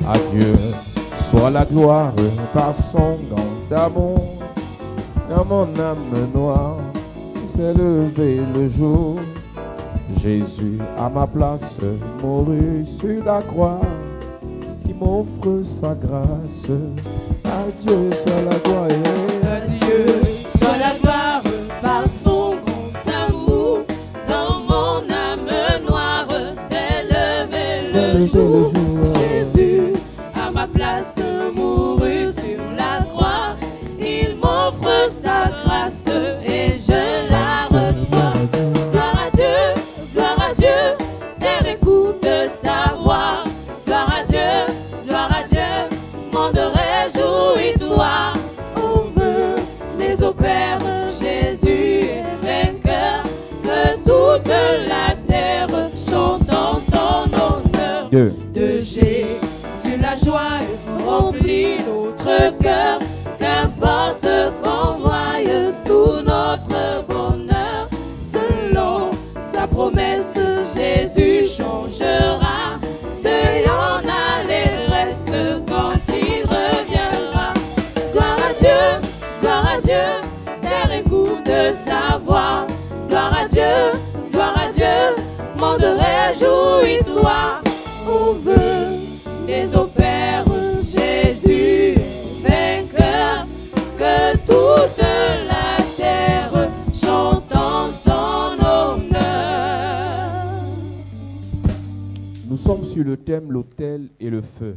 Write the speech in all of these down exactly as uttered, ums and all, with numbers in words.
À Dieu soit la gloire par son grand amour. Dans mon âme noire s'est levé le jour. Jésus à ma place mourut sur la croix. Il m'offre sa grâce. À Dieu soit la gloire. À Dieu soit la gloire par son grand amour. Dans mon âme noire s'est levé le jour. Jésus à ma place mourut sur la croix. Il m'offre sa grâce et je la reçois. Gloire à Dieu, gloire à Dieu, terre écoute sa voix. Gloire à Dieu, gloire à Dieu, monde réjouis-toi. On veut les opères, Jésus est vainqueur. Que toute la terre chante en son honneur. Dieu. De Jésus la joie remplit notre cœur. Qu'importe qu'on voie tout notre bonheur, selon sa promesse, Jésus changera. D'ayant l'allégresse quand il reviendra. Gloire à Dieu, gloire à Dieu, terre écoute sa voix. Gloire à Dieu, gloire à Dieu, monde réjouis-toi. On veut les opères, Jésus vainqueur. Que toute la terre chante en son honneur. Nous sommes sur le thème l'autel et le feu.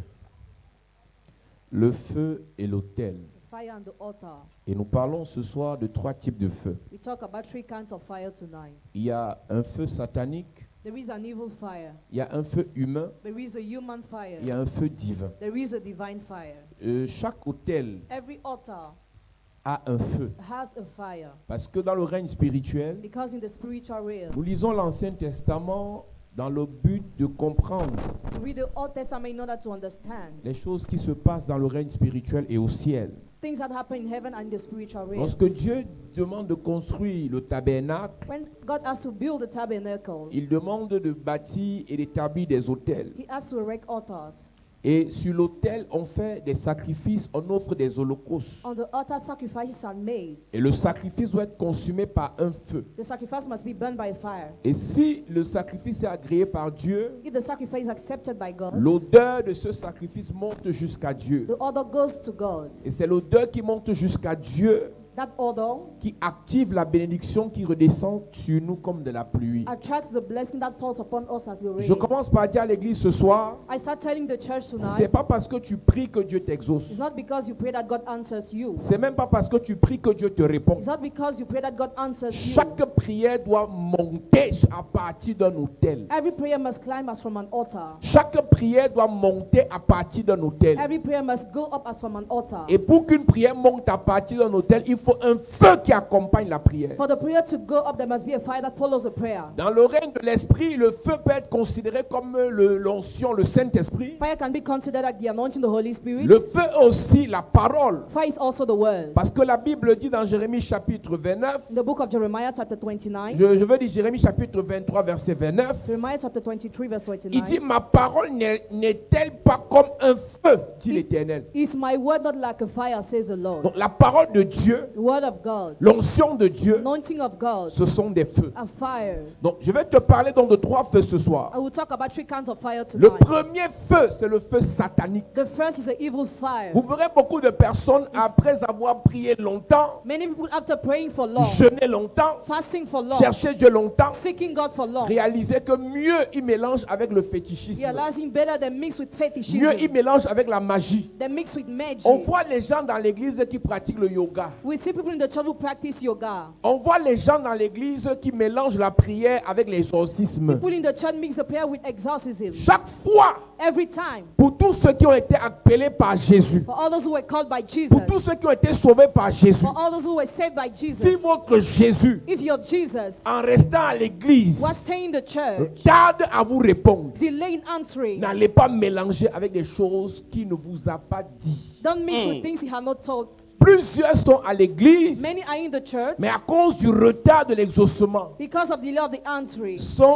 Le feu et l'autel. Fire and the altar. Et nous parlons ce soir de trois types de feu. We talk about three kinds of fire tonight. Il y a un feu satanique, There is an evil fire. il y a un feu humain, There is a human fire. il y a un feu divin. There is a divine fire. Euh, chaque autel Every altar a un feu. has a fire. Parce que dans le règne spirituel, Because in the spiritual realm, nous lisons l'Ancien Testament dans le but de comprendre we read the Old Testament in order to understand les choses qui se passent dans le règne spirituel et au ciel. things that happen in heaven and in the spiritual realm. Lorsque Dieu demande de construire le tabernacle, When God has to build the tabernacle, il demande de bâtir et d'établir des autels. He has to erect altars. Et sur l'autel, on fait des sacrifices, on offre des holocaustes. On the altar, sacrifices are made. Et le sacrifice doit être consumé par un feu. The sacrifice must be burned by fire. Et si le sacrifice est agréé par Dieu, If the sacrifice is accepted by God, l'odeur de ce sacrifice monte jusqu'à Dieu. the odor goes to God. Et c'est l'odeur qui monte jusqu'à Dieu That odor qui active la bénédiction qui redescend sur nous comme de la pluie. attracts the blessing that falls upon us as the rain. Je commence par dire à l'église ce soir, I start telling the church c'est tonight, pas parce que tu pries que Dieu it's t'exauce. not because you pray that God answers you. C'est même pas parce que tu pries que Dieu te répond. It's not because you pray that God answers you. Chaque prière doit monter à partir d'un autel. Every prayer must climb as from an altar. Chaque prière doit monter à partir d'un autel. Every prayer must go up as from an altar. Et pour qu'une prière monte à partir d'un autel, il faut un feu qui accompagne la prière. For the prayer to go up, there must be a fire that follows the prayer. Dans le règne de l'esprit, le feu peut être considéré comme le- l'onction, le Saint-Esprit. Fire can be considered like the anointing, the Holy Spirit. Le feu aussi, la parole. Fire is also the word. Parce que la Bible dit dans Jérémie chapitre vingt-neuf, In the book of Jeremiah chapter twenty-nine, je, je veux dire Jérémie chapitre vingt-trois verset vingt-neuf, Jeremiah chapter twenty-three verse il twenty-nine, dit ma parole n'est- n'est-elle pas comme un feu, dit l'Éternel. is my word not like a fire, says the Lord. Donc la parole de Dieu, The word of God, l'onction de Dieu, anointing of God, ce sont des feux. a fire. Donc je vais te parler donc de trois feux ce soir. I will talk about three kinds of fire Le tonight. premier feu, c'est le feu satanique. The first is an evil fire. Vous verrez beaucoup de personnes, après avoir prié longtemps, Many people, after praying for long, jeûné longtemps, fasting for long, cherché Dieu longtemps, seeking God for long, réaliser que mieux ils mélangent avec le fétichisme. realizing better than mix with Mieux fetishism, ils mélangent avec la magie. than mix with magic. On voit les gens dans l'église qui pratiquent le yoga. We see people in the church who practice yoga. On voit les gens dans l'église qui mélangent la prière avec l'exorcisme. People in the church mix the prayer with exorcism. Chaque fois, Every time. pour tous ceux qui ont été appelés par Jésus, For all those who were called by Jesus. pour tous ceux qui ont été sauvés par Jésus, For all those who were saved by Jesus. si votre Jésus, If your Jesus en restant à l'église, was staying in the church, tarde à vous répondre, delay in answering, n'allez pas mélanger avec des choses qu'il ne vous a pas dit. don't mix with things he had not told. Plusieurs sont à l'église, Many are in the church mais à cause du retard de l'exaucement, because of the delay of the answering. sont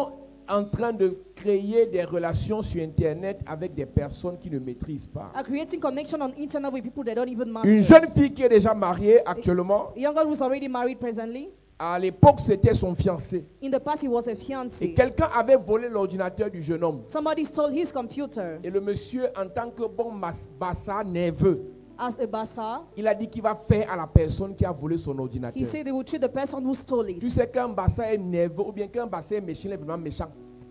en train de créer des relations sur Internet avec des personnes qui ne maîtrisent pas. are creating connection on internet with people they don't even master. Une jeune fille qui est déjà mariée actuellement, A young girl who's already married presently. à l'époque c'était son fiancé. In the past, he was a Et fiancé. quelqu'un avait volé l'ordinateur du jeune homme. Somebody stole his computer Et le monsieur, en tant que bon mas- bassa nerveux, as a bazaar. il a dit qu'il va faire à la personne qui a volé son ordinateur. He said they will treat the person who stole Tu it. sais qu'un bassa est nerveux ou bien qu'un bassa est méchant, il est vraiment méchant.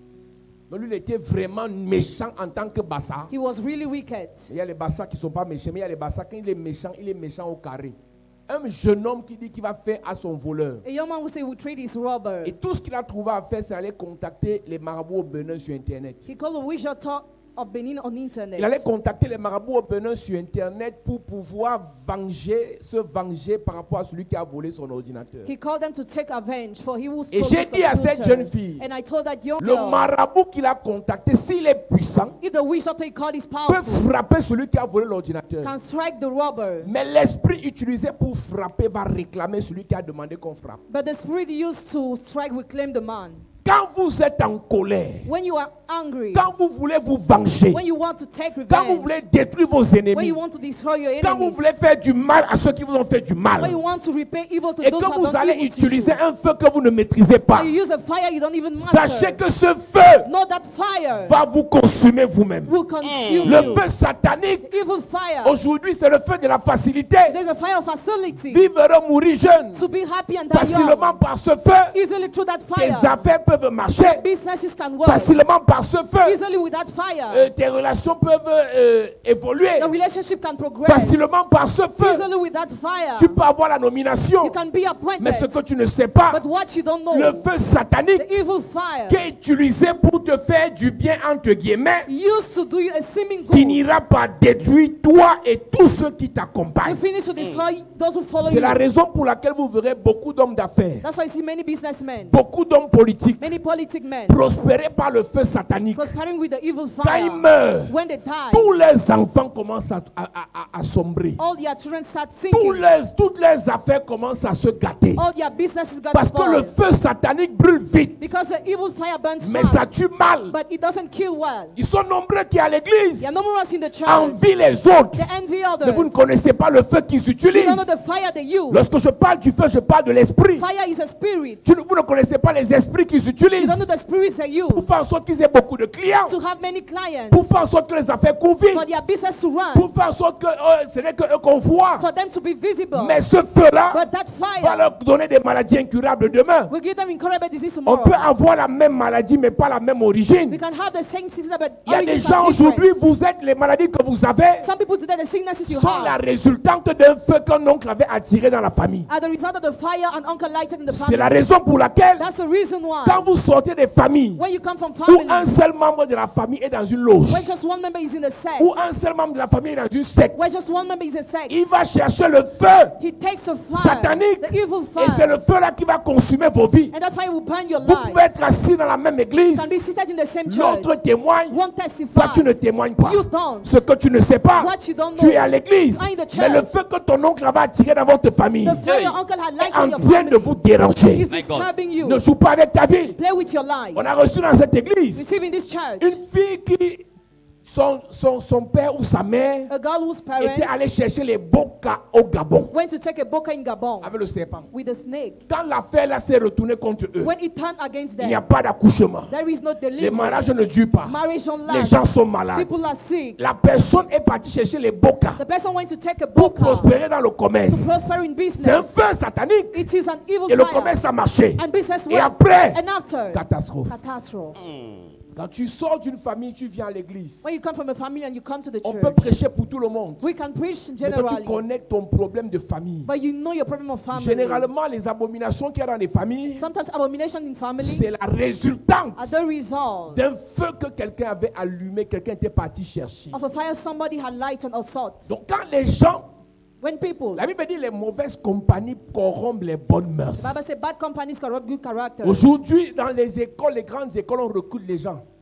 Mais lui, il était vraiment méchant en tant que bassa. He was really wicked. Il y a les bassas qui ne sont pas méchants, mais il y a les bassas, quand il est méchant, il est méchant au carré. Un jeune homme qui dit qu'il va faire à son voleur. A young man who said he would treat his robber. Et tout ce qu'il a trouvé à faire, c'est aller contacter les marabouts au Bénin sur Internet. He called a wizard talk of Benin on internet. Il allait contacter les marabouts au Bénin sur Internet pour pouvoir venger, se venger par rapport à celui qui a volé son ordinateur. He called them to take revenge for he who Et stole j'ai his dit à cette computer. jeune fille, And I told that young le girl, marabout qu'il a contacté, s'il est puissant, if the wizard he called is peut powerful, frapper celui qui a volé l'ordinateur. can strike the robber. Mais l'esprit utilisé pour frapper va réclamer celui qui a demandé qu'on frappe. But the spirit used to strike will claim the man. Quand vous êtes en colère, When you are angry, quand vous voulez vous venger, when you want to take quand vous revenge, voulez détruire vos when ennemis, you want to destroy your quand vous enemies, voulez faire du mal à ceux qui vous ont fait du when you mal, want to repay evil to et those que who have vous done allez evil to utiliser you, un feu que vous ne maîtrisez pas, and you use a fire you don't even master, sachez que ce feu know that fire va vous consumer vous-même. will consume Le you. feu satanique, Evil fire. aujourd'hui, c'est le feu de la facilité. There's a fire of facility Vivre heureux, mourir jeune, to be happy and die facilement young. par ce feu. Easily through that Tes fire, affaires peuvent marcher businesses can work. facilement par ce feu. Easily with that fire, Euh, tes relations peuvent euh, évoluer the relationship can progress. facilement par ce feu. Easily with that fire, Tu peux avoir la nomination, you can be mais ce appointed. que tu ne sais pas, But what you don't know, le feu satanique the evil fire qui est utilisé pour te faire du bien entre guillemets used to do you a seeming good, finira par détruire toi et tous ceux qui will t'accompagnent. finish to destroy those who follow C'est you. la raison pour laquelle vous verrez beaucoup d'hommes d'affaires, That's why you see many businessmen, beaucoup d'hommes politiques many politic men prospérer par le feu satanique. prospering with the evil Quand ils fire. meurent, When they die, tous leurs enfants commencent à, à- à- à sombrer. all their children start Tous sinking. leurs- toutes leurs affaires commencent à se gâter. All their businesses got Parce que le spoiled. feu satanique brûle vite, Because the evil fire burns mais ça fast, tue mal. but it doesn't kill well. Ils sont nombreux qui à l'église There are numerous in the church. envient les autres. They envy Mais vous ne others. connaissez pas le feu qu'ils You utilisent. don't know the fire they use. Lorsque je parle du feu, je parle de l'esprit. Fire is a spirit. Tu ne- Vous ne connaissez pas les esprits qu'ils You don't know utilisent the spirits they use pour faire en sorte qu'ils aient beaucoup de clients, to have many clients, pour faire en sorte que les affaires courent vite, for their business to run, pour faire en sorte que euh, ce n'est que eux qu'on voit. for them to be visible. Mais ce feu-là But that va fire leur donner des maladies incurables demain. will give them incurable disease On tomorrow. peut avoir la même maladie, mais pas la même We origine. can have the same sickness, but Il y a des origins gens are aujourd'hui, different. vous êtes les maladies que vous avez Some people today, the sicknesses you sont la have résultante d'un feu qu'un oncle avait attiré dans la famille. are the result of the fire an uncle lighted in the C'est la family. raison pour laquelle, That's the reason why quand vous sortez des familles when you come from où un family, seul membre de la famille est dans une loge, when just one member is in a sect, où un seul membre de la famille est dans une secte, when just one member is a sect, il va chercher le feu he takes a fire, satanique the evil et c'est fire, le feu là qui va consumer vos vies. and that fire will burn your Vous life. pouvez être assis dans la même église, Can be seated in the same church. l'autre témoigne, One toi testifies. tu ne témoignes pas. You don't. Ce que tu ne sais pas, What you don't tu know. es à l'église, Are in the mais le church. feu que ton oncle avait attiré dans votre famille The fire your uncle had est lighted in en your train de family vous déranger. is disturbing you. Ne joue pas avec ta vie. Play with your life. On a reçu dans cette église Receive in this church une fille qui, son, son, son père ou sa mère a girl whose parent était allé chercher les bokas au Gabon went to take a boca in Gabon avec le serpent. with a snake. Quand l'affaire là s'est retournée contre eux, When it turned against il n'y a them, pas d'accouchement. there is no Les delivery. mariages ne durent pas. Marriage don't Les last. gens sont malades. People are sick. La personne est partie chercher les bokas The person went to take a pour boca prospérer dans le to commerce. prosper in C'est un business. feu satanique. It is an evil Et le fire. commerce a marché. And business Et went. après, And after, catastrophe. catastrophe. Quand tu sors d'une famille, tu viens à l'église. When you come from a family and you come to the On peut church, prêcher pour tout le monde. we can preach Mais toi, tu generally, connais ton problème de famille. but you know your problem of family. Généralement, les abominations qu'il y a dans les familles, Sometimes abomination in family c'est la résultante are the result d'un feu que quelqu'un avait allumé, quelqu'un était parti chercher. of a fire somebody had lighted or sought. Donc quand les gens, When people, la Bible dit les mauvaises compagnies corrompent les bonnes mœurs. Bible says bad companies corrupt good character. Aujourd'hui, dans les écoles, les grandes écoles, on recrute les gens.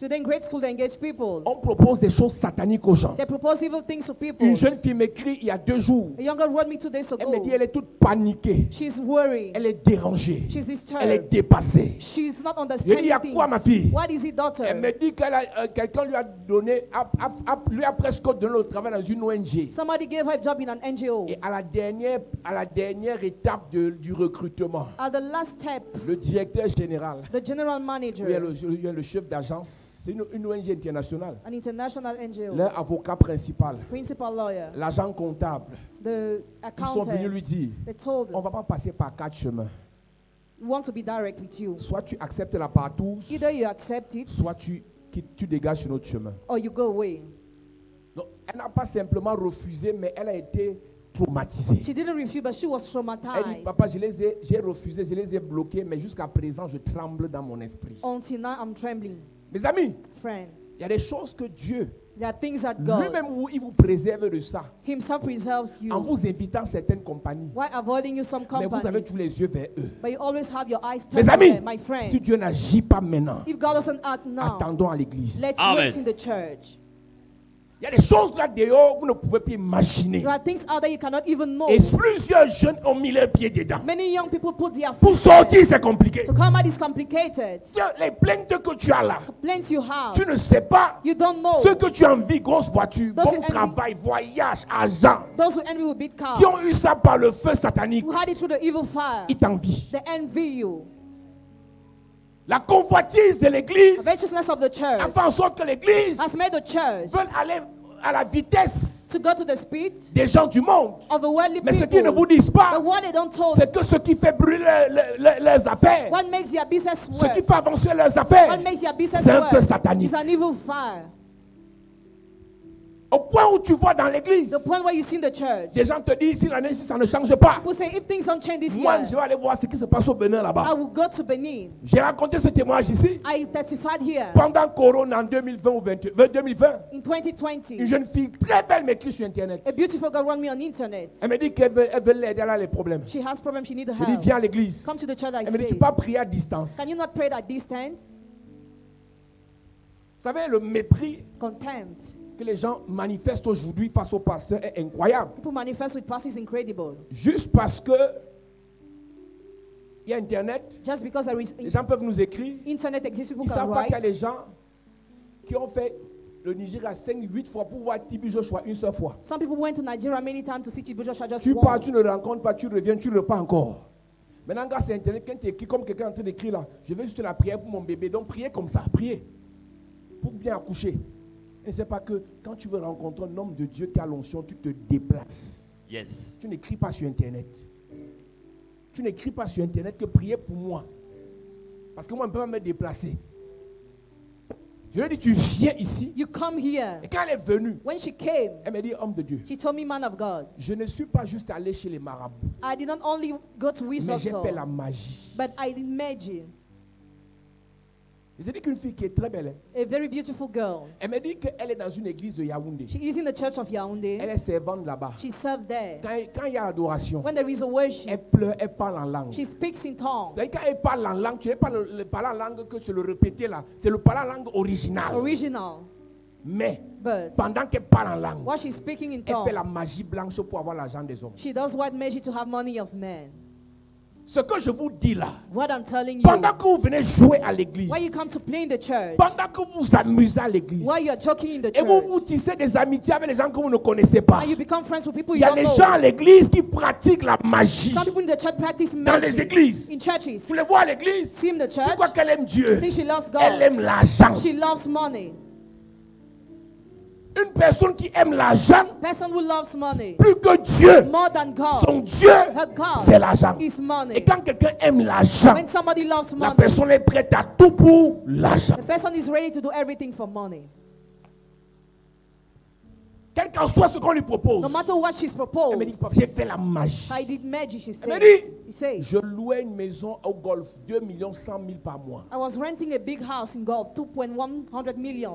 Today in grade school, they engage people. On propose des choses sataniques aux gens. They propose evil things to people. Une jeune fille m'écrit il y a deux jours. A young girl wrote me two days Elle me dit ago. elle est toute paniquée. She's worried. Elle est dérangée. She's Elle est disturbed. dépassée. She's not Je understanding dis, il y a things. quoi, ma fille? What is it, daughter? Elle me dit que euh, quelqu'un lui a donné, a, a, a, lui a presque donné le travail dans une O N G. Somebody gave her a job in an N G O. Et à la dernière, à la dernière étape de, du recrutement, At the last step, le directeur général, the general lui est manager, le, lui est le chef d'agence, c'est une, une O N G internationale, an international N G O, leur avocat principal, principal lawyer, l'agent comptable, the ils sont venus lui accountant, dire, they told on ne him, va pas passer par quatre chemins. we want to be direct with you. Soit tu acceptes la partouze, Either you accept it soit tu, quittes- tu dégages sur notre chemin. or you go away. Donc, elle n'a pas simplement refusé, mais elle a été traumatisée. She didn't refuse, but she was Elle dit, traumatized. papa, je les ai, j'ai refusé, je les ai bloqués, mais jusqu'à présent, je tremble dans mon esprit. Until now, I'm trembling. Mes amis, Friends, il y a des choses que Dieu, there are things that God lui-même, vous- il vous préserve de ça, Himself preserves en you. vous invitant certaines compagnies. Why avoiding you some Mais vous avez companies? tous les yeux vers eux. But you always have your eyes Mes turned to amis, them, my friend. si Dieu n'agit pas maintenant, If God doesn't act now, attendons à l'église. let's Amen. wait in the church. Il y a des choses là dehors, vous ne pouvez plus imaginer. There are things out there you cannot even know. Et plusieurs jeunes ont mis leurs pieds dedans. Many young people put their Pour feet there. sortir, c'est compliqué. To come out is complicated. Tiens, les plaintes que tu as là, Plans you have, tu ne sais pas you don't know. ce que tu as envie, grosse voiture, Those bon who envy- travail, voyage, argent, Those who envy will beat cars. qui ont eu ça par le feu satanique, Who had it through the evil fire. ils t'envient. They envy you. La convoitise de The l'église righteousness of the a church fait en sorte que l'église has made the church veut aller à la vitesse to go to the speed des gens du monde. of the worldly Mais ce qu'ils ne vous people. disent pas, But what they don't tell c'est que ce qui fait brûler le- le- le- leurs affaires, what makes their business ce work, qui fait avancer leurs affaires, what makes their business c'est un feu work satanique. is an evil fire. Au point où tu vois dans l'église, The point where you see in the church, des gens te disent, si l'année ci ça ne change pas, people say if things don't change this moi year, je vais aller voir ce qui se passe au Bénin I là-bas. will go to Benin. J'ai raconté ce témoignage ici. I testified here Pendant Corona en deux mille vingt ou vingt, deux mille vingt, in twenty twenty. une jeune fille très belle m'écrit sur internet. A beautiful girl wrote me on internet. Elle me dit qu'elle veut, elle veut l'aider, elle a les problèmes. She has problems, she needs Je dis, help. viens à l'église. Come to the church, I Elle me dit, tu say. peux pas prier à distance. Can you not pray at distance? Vous savez, le mépris Contempt. que les gens manifestent aujourd'hui face au pasteur est incroyable. People manifest with past is incredible. Juste parce que il y a Internet, Just because there is les gens peuvent nous écrire. internet exists, people Ils ne can savent pas qu'il y a des write. gens qui ont fait le Nigeria cinq, huit fois pour voir Tibi Joshua une seule fois. Some people went to Nigeria many times to see Tibu Joshua just Tu pars, once. tu ne le rencontres pas, tu reviens, tu ne repars encore. Maintenant, grâce à Internet, quand tu écris comme quelqu'un est en train d'écrire là, je vais juste la prière pour mon bébé. Donc, priez comme ça, priez. Pour bien accoucher. Et c'est pas que quand tu veux rencontrer un homme de Dieu qui a l'onction, tu te déplaces. Yes. Tu n'écris pas sur Internet. Tu n'écris pas sur Internet que priez pour moi. Parce que moi, je ne peux pas me déplacer. Je lui ai dit, tu viens ici. You come here. Et quand elle est venue, When she came, elle m'a dit, homme de Dieu, she told me, man of God, je ne suis pas juste allé chez les marabouts, I did not only go to mais j'ai Wizard, fait la magie. but I did magic. Je dit qu'une fille qui est très belle, hein, A very beautiful girl. elle m'a dit qu'elle est dans une église de Yaoundé. She is in the church of Elle Yaoundé. est servante là-bas. She serves there. Quand, quand il y a l'adoration, When there is a elle worship, pleure, elle parle en langue. she speaks in tongues. C'est-à-dire, quand elle parle en langue, tu n'es pas le, le parler en langue que c'est le répéter là. C'est le parler en langue originale. Original. Mais But pendant qu'elle parle en langue, while she's speaking in elle fait la tongues, magie blanche pour avoir l'argent des hommes. she does white magic to have money of men. Ce que je vous dis là, What I'm telling you, pendant que vous venez jouer à l'église, why you come to play in the church, pendant que vous vous amusez à l'église, why you're joking in the et vous church, vous tissez des amitiés avec les gens que vous ne connaissez pas. and you become friends with people Il you y a don't des know. gens à l'église qui pratiquent la magie. Some people in the church practice Dans les magic églises. in churches. Vous les voyez à l'église, See in the tu church, crois qu'elle aime Dieu. think she loves Elle God. aime l'argent. She loves money. Une personne qui aime l'argent, Person who loves money plus que Dieu, more than son God, Dieu, her God c'est l'argent. is Et money. quand quelqu'un aime l'argent, When somebody loves la money, personne est prête à tout pour l'argent. the person is ready to do everything for money. Quel qu'en soit ce qu'on lui propose. No matter what she's Elle me proposed, dit, Papa, j'ai fait la magie. I did magic, she Elle me said. dit, He said, je louais une maison au golf, deux millions cent mille par mois. I was renting a big house in Gulf, two point one hundred million.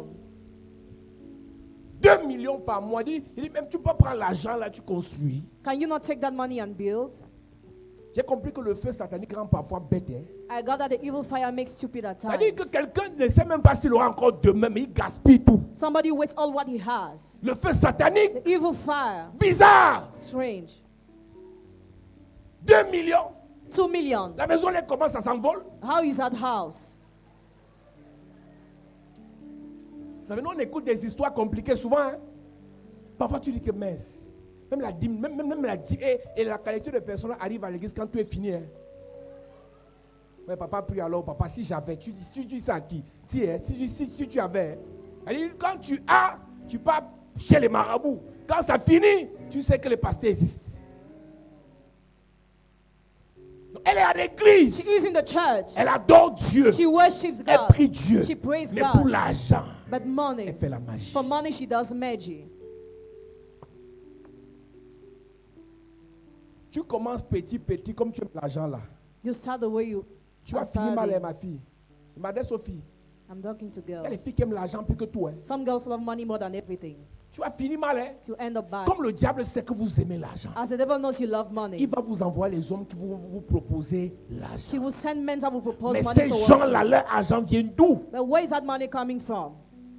deux millions par mois. Il dit, il dit, même tu peux prendre l'argent là, tu construis. Can you not take that money and build? J'ai compris que le feu satanique rend parfois bête. Hein? I got that the evil fire makes stupid at times. C'est-à-dire que quelqu'un ne sait même pas s'il aura encore demain, mais il gaspille tout. Somebody wastes all what he has. Le feu satanique, The evil fire, bizarre. strange. Deux millions. Two million. La maison, elle commence à s'envoler. How is that house? Vous savez, nous, on écoute des histoires compliquées souvent. Hein? Parfois, tu dis que mince. Même la dîme, même, même, même la dîme, et, et la qualité de personne arrive à l'église quand tout est fini. Hein? Ouais, papa prie alors, papa, si j'avais, tu dis, tu dis ça à qui? Si, hein, si, si, si tu avais. Hein? Quand tu as, tu pars chez les marabouts. Quand ça finit, tu sais que les pasteurs existent. Elle est à l'église. She is in the church. Elle adore Dieu. She worships Elle God. prie Dieu. She prays Mais God. pour l'argent, But money. elle fait la magie. For money, she does magic. Tu commences petit, petit, comme tu aimes l'argent là. You start the way you Tu are vas finir mal, hein, starting. ma fille. Ma belle Sophie. I'm talking to Il y a les girls. filles qui aiment l'argent plus que toi. Hein. Some girls love money more than everything. Tu vas finir mal. Hein. You end up bad. Comme le diable sait que vous aimez l'argent, As the devil knows you love il money, va vous envoyer les hommes qui vont vous proposer he l'argent. will send men that will propose Mais money ces towards gens-là, you. leur argent vient d'où? But where is that money coming from?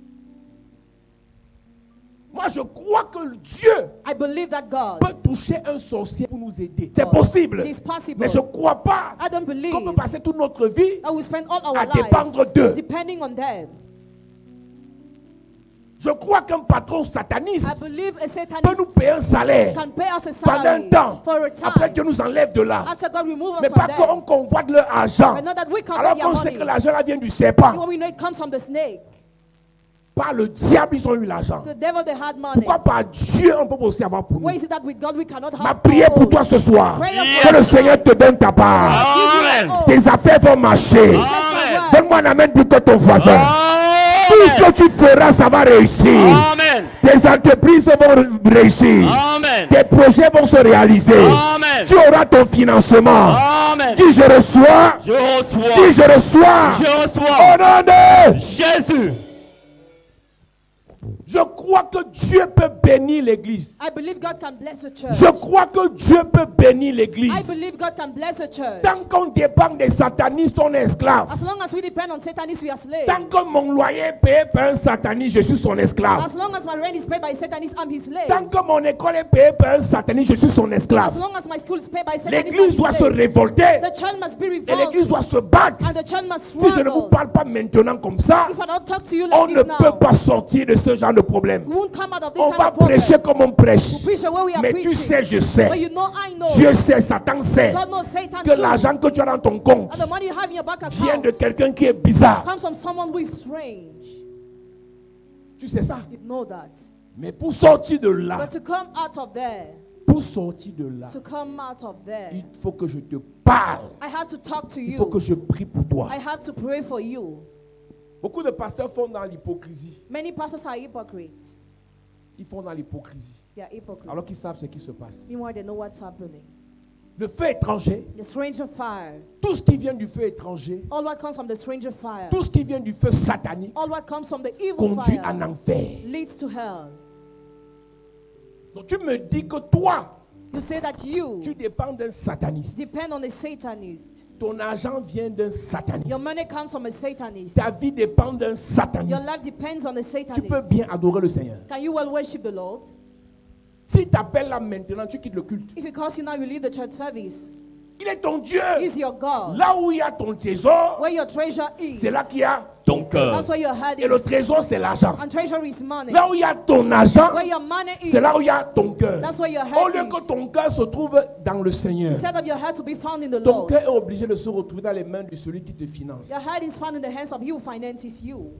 Moi, je crois que Dieu I believe that God, peut toucher un sorcier pour nous aider. C'est God, possible. it is possible. Mais je ne crois pas I don't believe qu'on peut passer toute notre vie that we spend all our à life dépendre d'eux. depending on them. Je crois qu'un patron I sataniste believe a peut satanist nous payer un salaire can pay us a pendant un salary temps. for a Après time Dieu nous enlève de là. after God remove us Mais from pas qu'on them. convoite leur argent. But not that we Alors cover qu'on their sait money. que l'argent là vient du serpent. Because we know it comes from the snake. Par le diable, ils ont eu l'argent. The devil, they had money. Pourquoi par Dieu, on peut aussi avoir pour nous? Why is it that with God we cannot have Ma prière our pour own? toi ce soir, Prayer Yes. for que le us. Seigneur te donne ta part. Amen. Oh, Tes affaires vont marcher. Amen. Donne-moi un amen plus que ton voisin. Tout ce Amen. que tu feras, ça va réussir. Amen. Tes entreprises vont réussir. Amen. Tes projets vont se réaliser. Amen. Tu auras ton financement. Amen. Dis je reçois. Je reçois. Dis je reçois. Je Au reçois. nom de... Jésus. Je crois que Dieu peut bénir l'église. I believe God can bless a church. Je crois que Dieu peut bénir I l'église. believe God can bless a church. Tant qu'on dépend des satanistes, on est esclave. As long as we depend on Satanists, we are slaves. Tant que mon loyer est payé par un sataniste, je suis son esclave. As long as my rent is paid by Satanists, I'm his slave. Tant que mon école est payée par un sataniste, je suis son esclave. As long as my school is paid by Satanists, I'm L'église his doit se slave. révolter The child must be et revolted. l'église doit se battre. And the child must Si je ne vous struggle. parle pas maintenant comme ça, If I don't talk to you on like ne this peut now, pas sortir de ce genre de problème. we won't come out of this On kind va of problem. prêcher comme on prêche. We preach the way we are Mais preaching. tu sais, je But sais. you know, I know. Dieu sait, Satan sait God knows Satan que too. l'argent que tu as dans ton compte And the money you have in your bank vient account de quelqu'un qui est bizarre. comes from someone who is strange. Tu sais ça. You know that. Mais pour sortir de là, But to come out of there, pour sortir de là, to come out of there, il faut que je te parle. I had to talk to Il faut que you. je prie pour toi. I had to pray for you. Beaucoup de pasteurs font dans l'hypocrisie. Many pastors are hypocrites. Ils font dans l'hypocrisie. They are hypocrites. Alors qu'ils savent ce qui se passe. Meanwhile, they know what's happening. Le feu étranger, The stranger fire. tout ce qui vient du feu étranger, All what comes from the stranger fire. tout ce qui vient du feu satanique, All what comes from the evil conduit fire en enfer. leads to hell. Donc tu me dis que toi, You say that you tu dépends d'un sataniste. depend on a Satanist. Ton argent vient d'un sataniste. Your money comes from a Satanist. Ta vie dépend d'un Your sataniste. life depends on a Tu peux Satanist. bien adorer le Seigneur. Can you well worship the Lord? Si tu appelles là maintenant, tu quittes le culte. If it calls you now, you leave the church service. Il est ton Dieu. He's your God. Là où il y a ton trésor, Where your treasure is, c'est là qu'il y a. Ton cœur. that's where your heart Et le is. trésor, c'est l'argent. And treasure is money. Là où il y a ton argent, Where your money is, c'est là où il y a ton cœur. that's where your Au heart lieu que is. ton cœur se trouve dans le Seigneur, Instead of your heart to be found in the ton Lord, cœur est obligé de se retrouver dans les mains de celui qui te finance. your heart is found in the hands of you who finances you.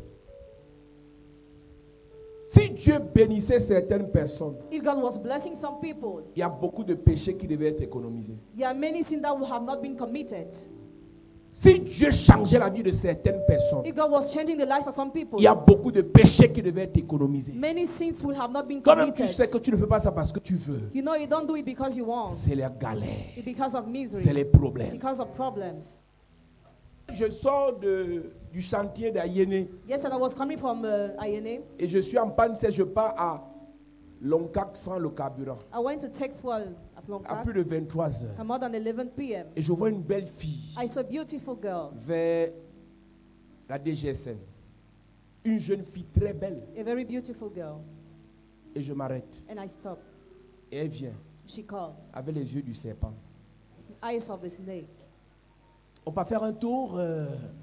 Si Dieu bénissait certaines personnes, If God was blessing some people, il y a beaucoup de péchés qui devaient être économisés. there are many sins that would have not been committed. Si Dieu changeait la vie de certaines personnes, If God was changing the lives of some people, il y a beaucoup de péchés qui devaient être économisés. many sins would have not been Quand-même, tu committed. sais que tu ne fais pas ça parce que tu veux. You know, you don't do it because you want, C'est la galère, it's because of c'est misery, les problèmes. because of problems. Je sors de, du chantier d'Ayene Yesterday I was coming from uh, Ayene. et je suis en panne, c'est je pars à Loncac, francs le carburant. I went to take fuel at long à back, plus de vingt-trois heures. at more than eleven p m Et je vois une belle fille I saw a beautiful girl, vers la D G S N. Une jeune fille très belle. a very beautiful girl, Et je m'arrête. and I stop. Et elle vient She comes, avec les yeux du serpent. eyes of a snake. On va faire un tour. euh.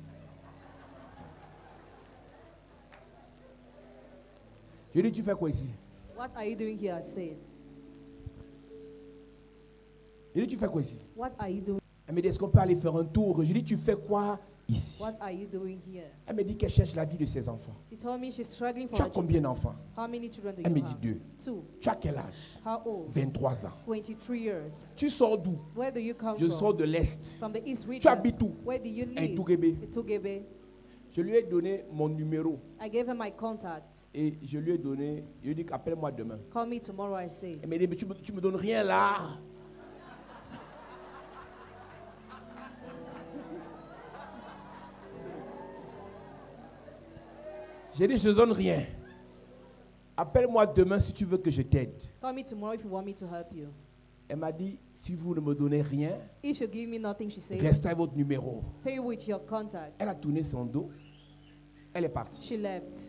Je lui dis, tu fais quoi ici? What are you doing here? I said. Je lui dis, tu fais quoi ici? What are you doing? Elle me dit, est-ce qu'on peut aller faire un tour? Je lui dis, tu fais quoi ici? What are you doing here? Elle me dit qu'elle cherche la vie de ses enfants. She told me she's struggling for Tu as her children. combien d'enfants? How many children do Elle you me dit have? deux. Two. Tu as quel âge? How old? vingt-trois ans. twenty-three years. Tu sors d'où? Where do you come Je from? sors de l'Est. From the East Tu region. habites où? Where do you À live? Etougébé. Etougébé. Je lui ai donné mon numéro I gave her my contact. et je lui ai donné, je lui ai dit qu'appelle-moi demain. Call me tomorrow, I said. Elle m'a dit, mais tu me, tu me donnes rien là. J'ai dit, je ne donne rien. Appelle-moi demain si tu veux que je t'aide. Call me tomorrow if you want me to help you. Elle m'a dit, si vous ne me donnez rien, If you give me nothing, she said, restez avec votre numéro. stay with your contact. Elle a tourné son dos. Elle est partie. She left.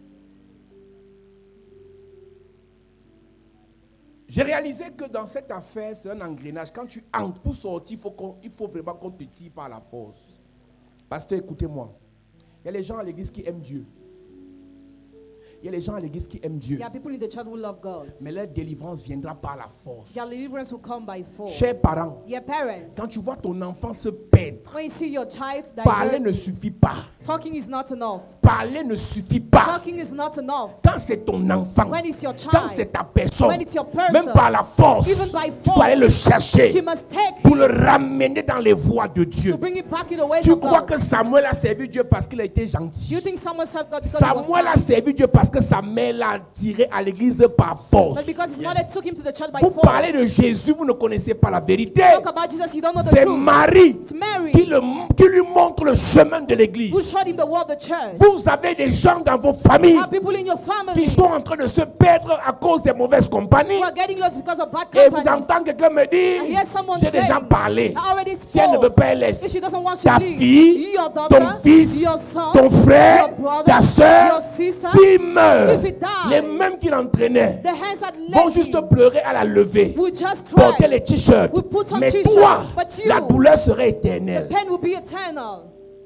J'ai réalisé que dans cette affaire, c'est un engrenage. Quand tu entres pour sortir, il faut, qu'on- il faut vraiment qu'on te tire par la force. Pasteur, écoutez-moi. Il y a les gens à l'église qui aiment Dieu. Il y a les gens à l'église qui aiment Dieu. There are people in the church who love God. Mais leur délivrance viendra par la force. Their deliverance will come by force. Chers parents, Dear parents, quand tu vois ton enfant se perdre, when you see your child parler ne diverted, suffit pas. talking is not enough. Parler ne suffit pas. Talking is not enough. Quand c'est ton enfant, When it's your quand c'est child, ta personne, when it's your person, même par la force, even by tu dois aller le chercher you must take pour le him ramener dans les voies de Dieu. to bring it back in the ways Tu of crois God. que Samuel a servi Dieu parce qu'il a été Do gentil? you think someone served God because he was Samuel a kind? servi Dieu parce que sa mère l'a tiré à l'église par force. But because his mother took him to the church by Vous parlez de force. Jésus, vous ne connaissez pas la vérité. Talk about Jesus, you don't know the C'est truth. Marie It's Mary qui, le, qui lui montre le chemin de who l'église. showed him the way of the church. Vous avez des gens dans vos familles There are people in your qui family sont en train de se perdre à cause des mauvaises compagnies. who are getting lost because of bad Et vous companies. entendez quelqu'un me I dire, hear someone j'ai déjà saying, parlé. I already Si elle ne veut spoke. pas, elle laisse. If she doesn't want Ta to leave, fille, your daughter, ton fils, your son, ton frère, your brother, ta soeur, your sister, s'il meurt, if he dies, les mêmes qui l'entraînaient the hands that vont led juste him pleurer à la levée, will just porter cry. les t-shirts. We put on Mais t-shirts, toi, but you, la douleur serait the éternelle. pain will be eternal.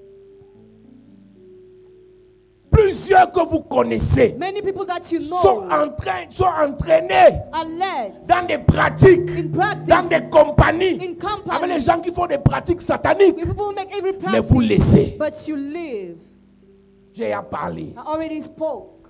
Plusieurs que vous connaissez Many people that you sont, know en train, sont entraînés are led dans des pratiques, in dans des practice, compagnies, in avec les company. gens qui font des pratiques sataniques. With people who make every Mais vous practice, laissez. but you live. J'ai à parler. I already spoke.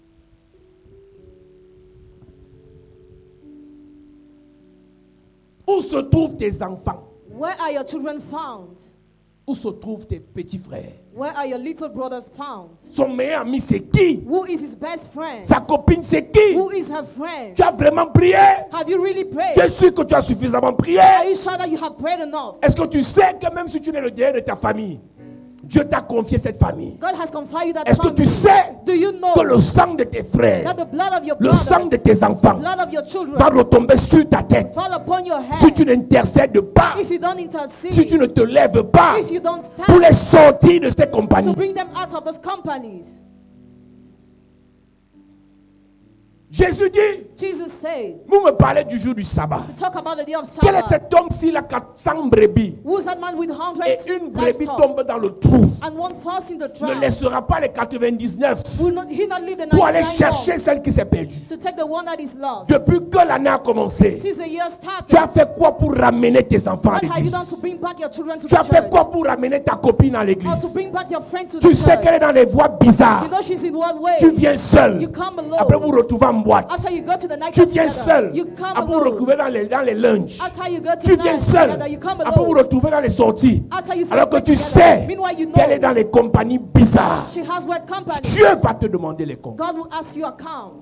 Où se trouvent tes enfants? Where are your children found? Où se trouvent tes petits frères? Where are your little brothers found? Son meilleur ami, c'est qui? Who is his best friend? Sa copine, c'est qui? Who is her friend? Tu as vraiment prié? Have you really prayed? Tu es sûr que tu as suffisamment prié? Are you sure that you have prayed enough? Est-ce que tu sais que même si tu es le dernier de ta famille, Dieu t'a confié cette famille? God has confied you that Est-ce que tu family. sais Do you know que le sang de tes frères, that the blood of your le sang de brothers, tes enfants blood of your children, va retomber sur ta tête fall upon your si tu head n'intercèdes pas, if you don't intercede, si tu ne te lèves pas if you don't pour les stand sortir de ces to compagnies? bring them out of those companies? Jésus dit, Jesus said, vous me parlez du jour du sabbat. we talk about the day of Quel est Sabbath. cet homme s'il a quatre cents brebis Who's that man with hundreds et une brebis livestock tombe dans le trou? and one falls in the Ne trap? laissera pas les quatre-vingt-dix-neuf Will not, he not leave the pour aller ninety-nine chercher more celle qui s'est perdue. to take the one that is lost? Depuis que l'année a commencé, Since the year tu as started, fait quoi pour ramener tes enfants à what have you done to l'église? bring back your children to Tu the as fait church? quoi pour ramener ta copine à Or to l'église? bring back your friend to Tu the sais qu'elle est church? dans les voies bizarres. You know she's in one way. Tu viens seul. You come Après vous alone. retrouvez en boîte. After you go to the night Tu club viens together, seul. you come Après vous alone. retrouvez dans les, dans les lunchs. After you go to Tu the viens night seul. together, you come Après vous alone. retrouvez dans les sorties. After you Alors que celebrate tu together. sais Meanwhile, you qu'elle est know dans les compagnies bizarres. she has what company. Dieu va te demander les comptes. God will ask you account.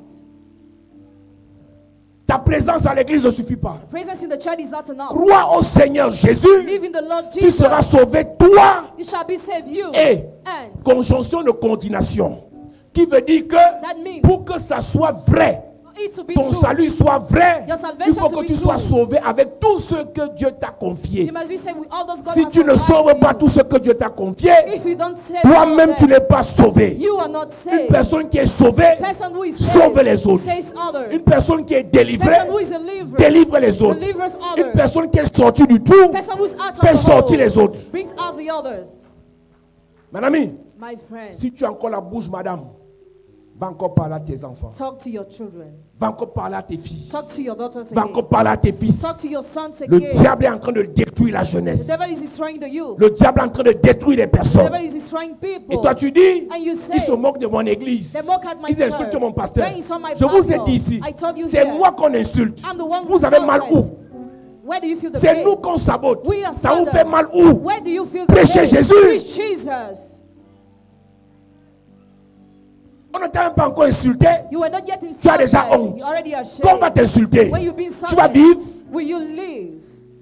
Ta présence à l'église ne suffit pas. Presence in the church is not enough. Crois au Seigneur Jésus. Live in the Lord Tu Jesus. seras sauvé toi. You shall be saved, you. Et And conjonction de coordination. Qui veut dire que that means pour que ça soit vrai, it to be ton true. salut soit vrai, Your il salvation faut to que be tu sois true. sauvé avec tout ce que Dieu t'a confié. You must be saved with all those God Si has tu ne supplied sauves to pas you. tout ce que Dieu t'a confié, If you don't save toi-même all tu of n'es them, pas sauvé. you are not Une saved. personne qui est sauvée Person who is sauve saved les autres. saves others. Une personne qui est délivrée Person who is a deliverer délivre les autres. delivers Une others. personne qui est sortie du trou Person who is out fait of the sortir hole les autres. brings out the others. Mon ami, My friend, si tu as encore la bouche, madame, va encore parler à tes enfants. talk to your children. Va encore parler à tes filles. Talk to your daughters Va again. encore parler à tes fils. Talk to your sons Le again. diable est en train de détruire la The jeunesse. devil is destroying the youth. Le diable est en train de détruire les The personnes. devil is destroying people. Et toi tu dis, And you say, ils se moquent de mon église. they mock at my Ils insultent church. mon pasteur. When it's on my Je vous ai pastor, dit ici, I told you c'est here. moi qu'on insulte. I'm the one Vous who avez mal où? insulted. Where do you feel the C'est pain? nous qu'on sabote. We are Ça vous sudden. fait mal où? Where do you feel the Prêchez pain? Jésus. Preach Jesus. On ne t'a même pas encore insulté. You were not yet Tu as déjà insulted. honte. You already are Quand on va ashamed. t'insulter, When you've been tu vas insulted, vivre. will you live?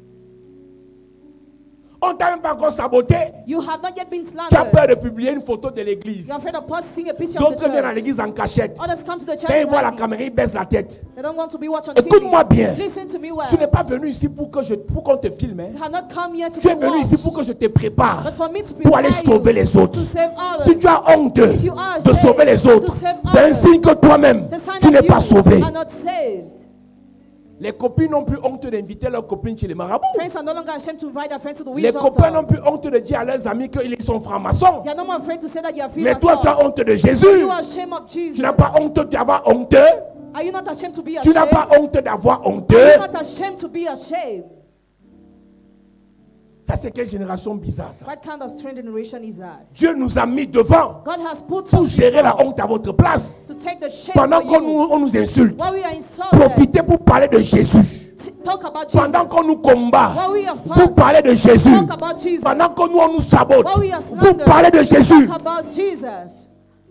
On ne t'a même pas encore saboté. You have not yet been Tu as peur slandered. de publier une photo de l'église. You're afraid of posting a picture of the D'autres viennent à church. l'église en cachette. Others come to the church Quand ils voient la hiding. caméra, ils baissent la tête. They don't want to be watched on Écoute-moi T V. bien. Listen to me well. Tu n'es pas venu ici pour que je, pour qu'on te filme. hein. You have not come here to Tu es be venu ici watched, pour que je te prépare but for me to pour aller prepare sauver you les autres. to save others. Si tu as honte If you are de ashamed sauver les autres, to save c'est un others, signe que toi-même, it's a sign tu that n'es pas you sauvé. are not saved. Les copines n'ont plus honte d'inviter leurs copines chez les marabouts. Friends are no longer ashamed to invite their friends to the Les witch copains n'ont altars. plus honte de dire à leurs amis qu'ils sont francs-maçons. They are no more afraid to say that you are free. Mais toi, tu as honte de Jésus. You are ashamed of Jesus. Tu n'as pas honte d'avoir honte. Are you not ashamed to be Tu n'as ashamed? pas honte d'avoir honte. Are you not ashamed to be ashamed? Ça, c'est quelle génération bizarre, ça? What kind of strange generation is that? Dieu nous a mis devant God has put pour us gérer la before honte à votre place. to take the shame Pendant for qu'on you. nous, on nous insulte, While we are insulted, profitez pour parler de Jésus. t- talk about Jesus. Pendant qu'on nous combat, While we are vous fought, parlez de Jésus. talk about Jesus. Pendant que nous, on nous sabote, While we are vous slandered, parlez de Jésus. talk about Jesus.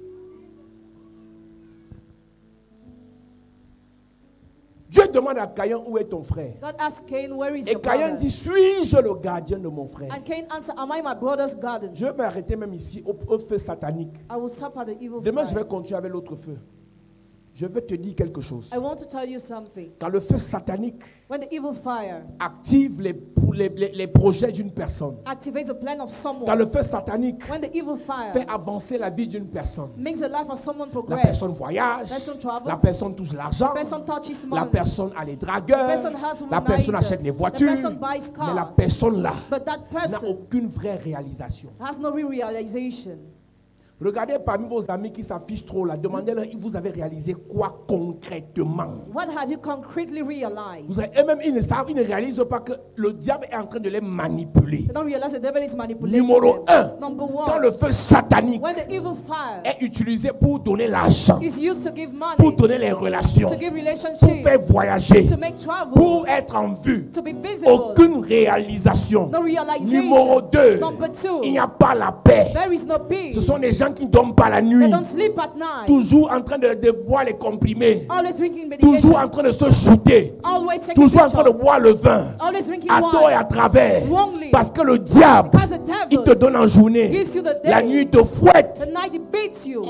Dieu demande à Caïn, où est ton frère? God asked Cain, where is Et your Caïn brother? dit, suis-je le gardien de mon frère? And Cain answered, am I my brother's garden? Je vais m'arrêter même ici au, au feu satanique. I will suffer the evil Demain, je fire. vais continuer avec l'autre feu. Je vais te dire quelque chose. I want to tell you something. Quand le feu satanique When the evil fire active les, les, les- les projets d'une personne, activates the plan of quand someone, le feu satanique when the evil fire fait avancer la vie d'une personne, makes the life of someone la progress, personne voyage, person travels, la personne touche l'argent, the person touches la money, personne a les dragueurs, the person has la personne womanizers, achète les the voitures, person buys mais la cars, personne là but that n'a person aucune vraie réalisation. has no real realization. Regardez parmi vos amis qui s'affichent trop là, demandez-leur, vous avez réalisé quoi concrètement? What have you concretely realized? Vous avez, eux-mêmes, ils ne savent, ils ne réalisent pas que le diable est en train de les manipuler. They don't realize the devil is manipulating Numéro them. un, Number quand one, le feu satanique when the evil fire est utilisé pour donner l'argent, is used to give money, pour donner les relations, to give pour relationships, faire voyager, to make travel, pour être en vue, to be visible, aucune réalisation. no realization. Numéro deux, Number two, il n'y a pas la paix. there is no peace. Ce sont des gens qui ne dorment pas la They nuit, don't sleep at night. toujours en train de, de boire les comprimés, Always drinking medication. toujours en train de se shooter, Always taking toujours en train de pictures. boire le vin, Always drinking à tort et à wine. travers. Wrongly. Parce que le diable, Because the il te devil donne en journée, gives you the day. la nuit il te fouette. The night it beats you.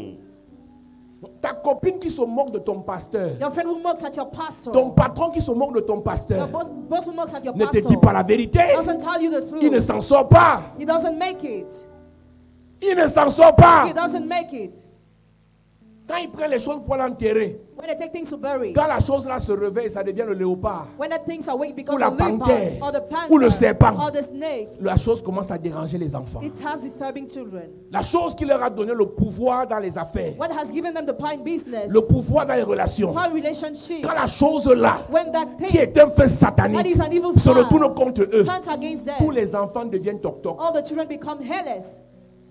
Ta copine qui se moque de ton pasteur, Your friend who mocks at your pastor. ton patron qui se moque de ton Your pasteur, boss, boss who mocks at your ne te pastor. dit pas la vérité. Doesn't tell you the truth. Il ne s'en sort pas. He doesn't make it. Il ne s'en sort pas. He doesn't make it. Quand il prend les choses pour l'enterrer, When they take things to bury. quand la chose là se réveille, ça devient le léopard. When the things awake Ou because la the leopard panthère. or the panther Ou le serpent. or the snake. La chose commence à déranger les enfants. It has disturbing children. La chose qui leur a donné le pouvoir dans les affaires, What has given them the power in business? le pouvoir dans les relations, Power relationship. quand la chose là, When that qui thing est un fait that satanique, is an evil se fire retourne contre eux, turns against tous them, les enfants deviennent toc-toc. all the children become hairless.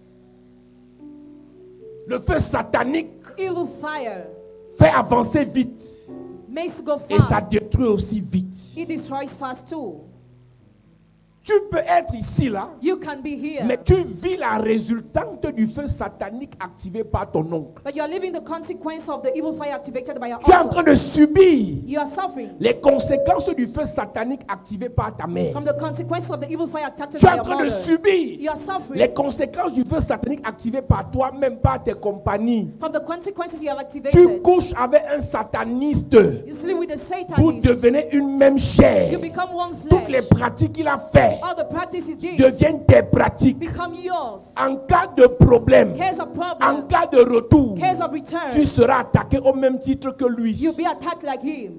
Le feu satanique Evil fire fait avancer vite makes go et ça fast. détruit aussi vite. It destroys fast too. Tu peux être ici, là, You can be here. mais tu vis la résultante du feu satanique activé par ton oncle. But you are living the consequence of the evil fire activated by your Tu es en train uncle. de subir You are suffering les conséquences du feu satanique activé par ta mère. from the consequences of the evil fire activated Tu es by en your train de mother. subir You are suffering les conséquences du feu satanique activé par toi, même par tes compagnies. from the consequences you have Tu activated. couches avec un sataniste. You sleep with a Vous Satanist. devenez une même chair. You become one Toutes les flesh. pratiques qu'il a fait All the practices did deviennent tes pratiques. become yours. En cas de problème, Case of en problem, cas de retour, case of tu return, seras attaqué au même titre que lui. you'll be attacked like him.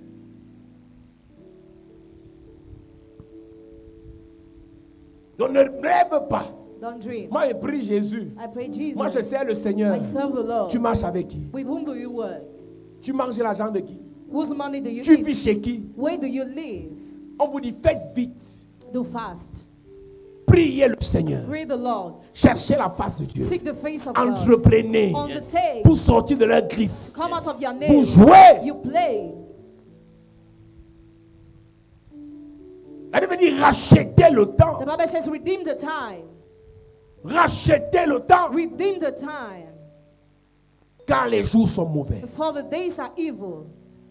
Donc ne rêve pas. Don't dream. Moi, je prie Jésus. I pray Jesus. Moi, je sers le Seigneur. I serve the Lord. Tu marches avec qui? With whom do you work? Tu manges l'argent de qui? Whose money do you Tu eat? vis chez qui? Where do you live? On vous dit, faites vite. Do fast. Priez le Seigneur. Pray the Lord. Cherchez la face de Dieu. Seek the face of God. Entreprenez Undertake. pour sortir de leurs griffes. Come out of your Vous name. jouez. You play. La Bible dit, rachetez le temps. The Bible says, redeem the time. Rachetez le temps. Redeem the time. Car les jours sont mauvais. For the days are evil.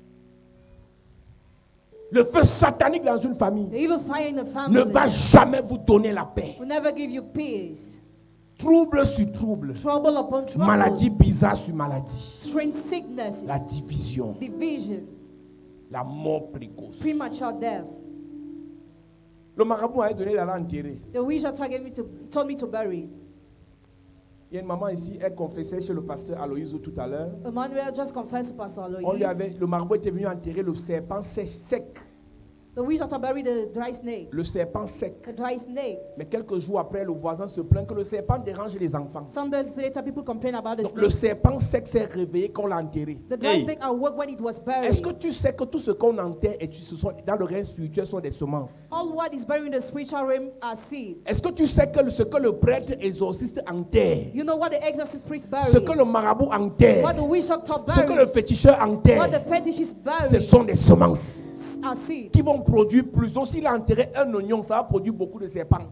Le feu satanique dans une famille The evil fire in the ne family va jamais vous donner la paix. will never give you peace. Trouble sur trouble. Trouble upon trouble. Maladie bizarre sur maladie. Strange sicknesses. La division. Division. La mort précoce. Premature death. Le marabout m'a donné d'aller enterrer. The witch doctor gave me to, told me to bury. Il y a une maman ici, elle confessait chez le pasteur Aloïse tout à l'heure. Emmanuel just confessed to Pastor On lui Alois. avait, le marabout était venu enterrer le serpent sec, sec. The witch doctor buried the dry snake. Le serpent sec. The dry snake. Mais quelques jours après, le voisin se plaint que le serpent dérange les enfants. Some days later, people complain about the Donc, le snake. serpent sec s'est réveillé quand on l'a enterré. The dry snake awoke when it was buried. Est-ce que tu sais que tout ce qu'on enterre et tu, ce sont, dans le règne spirituel sont des semences? All what is buried in the spiritual realm are seeds. Est-ce que tu sais que ce que le prêtre exorciste enterre, You know what the exorcist priest buries? ce que le marabout enterre, What the witch doctor ce que le buries? féticheur What enterre, the fetishist ce buries sont des semences are seeds. qui vont produire plus. Donc s'il a enterré un oignon, ça va produire beaucoup de serpents.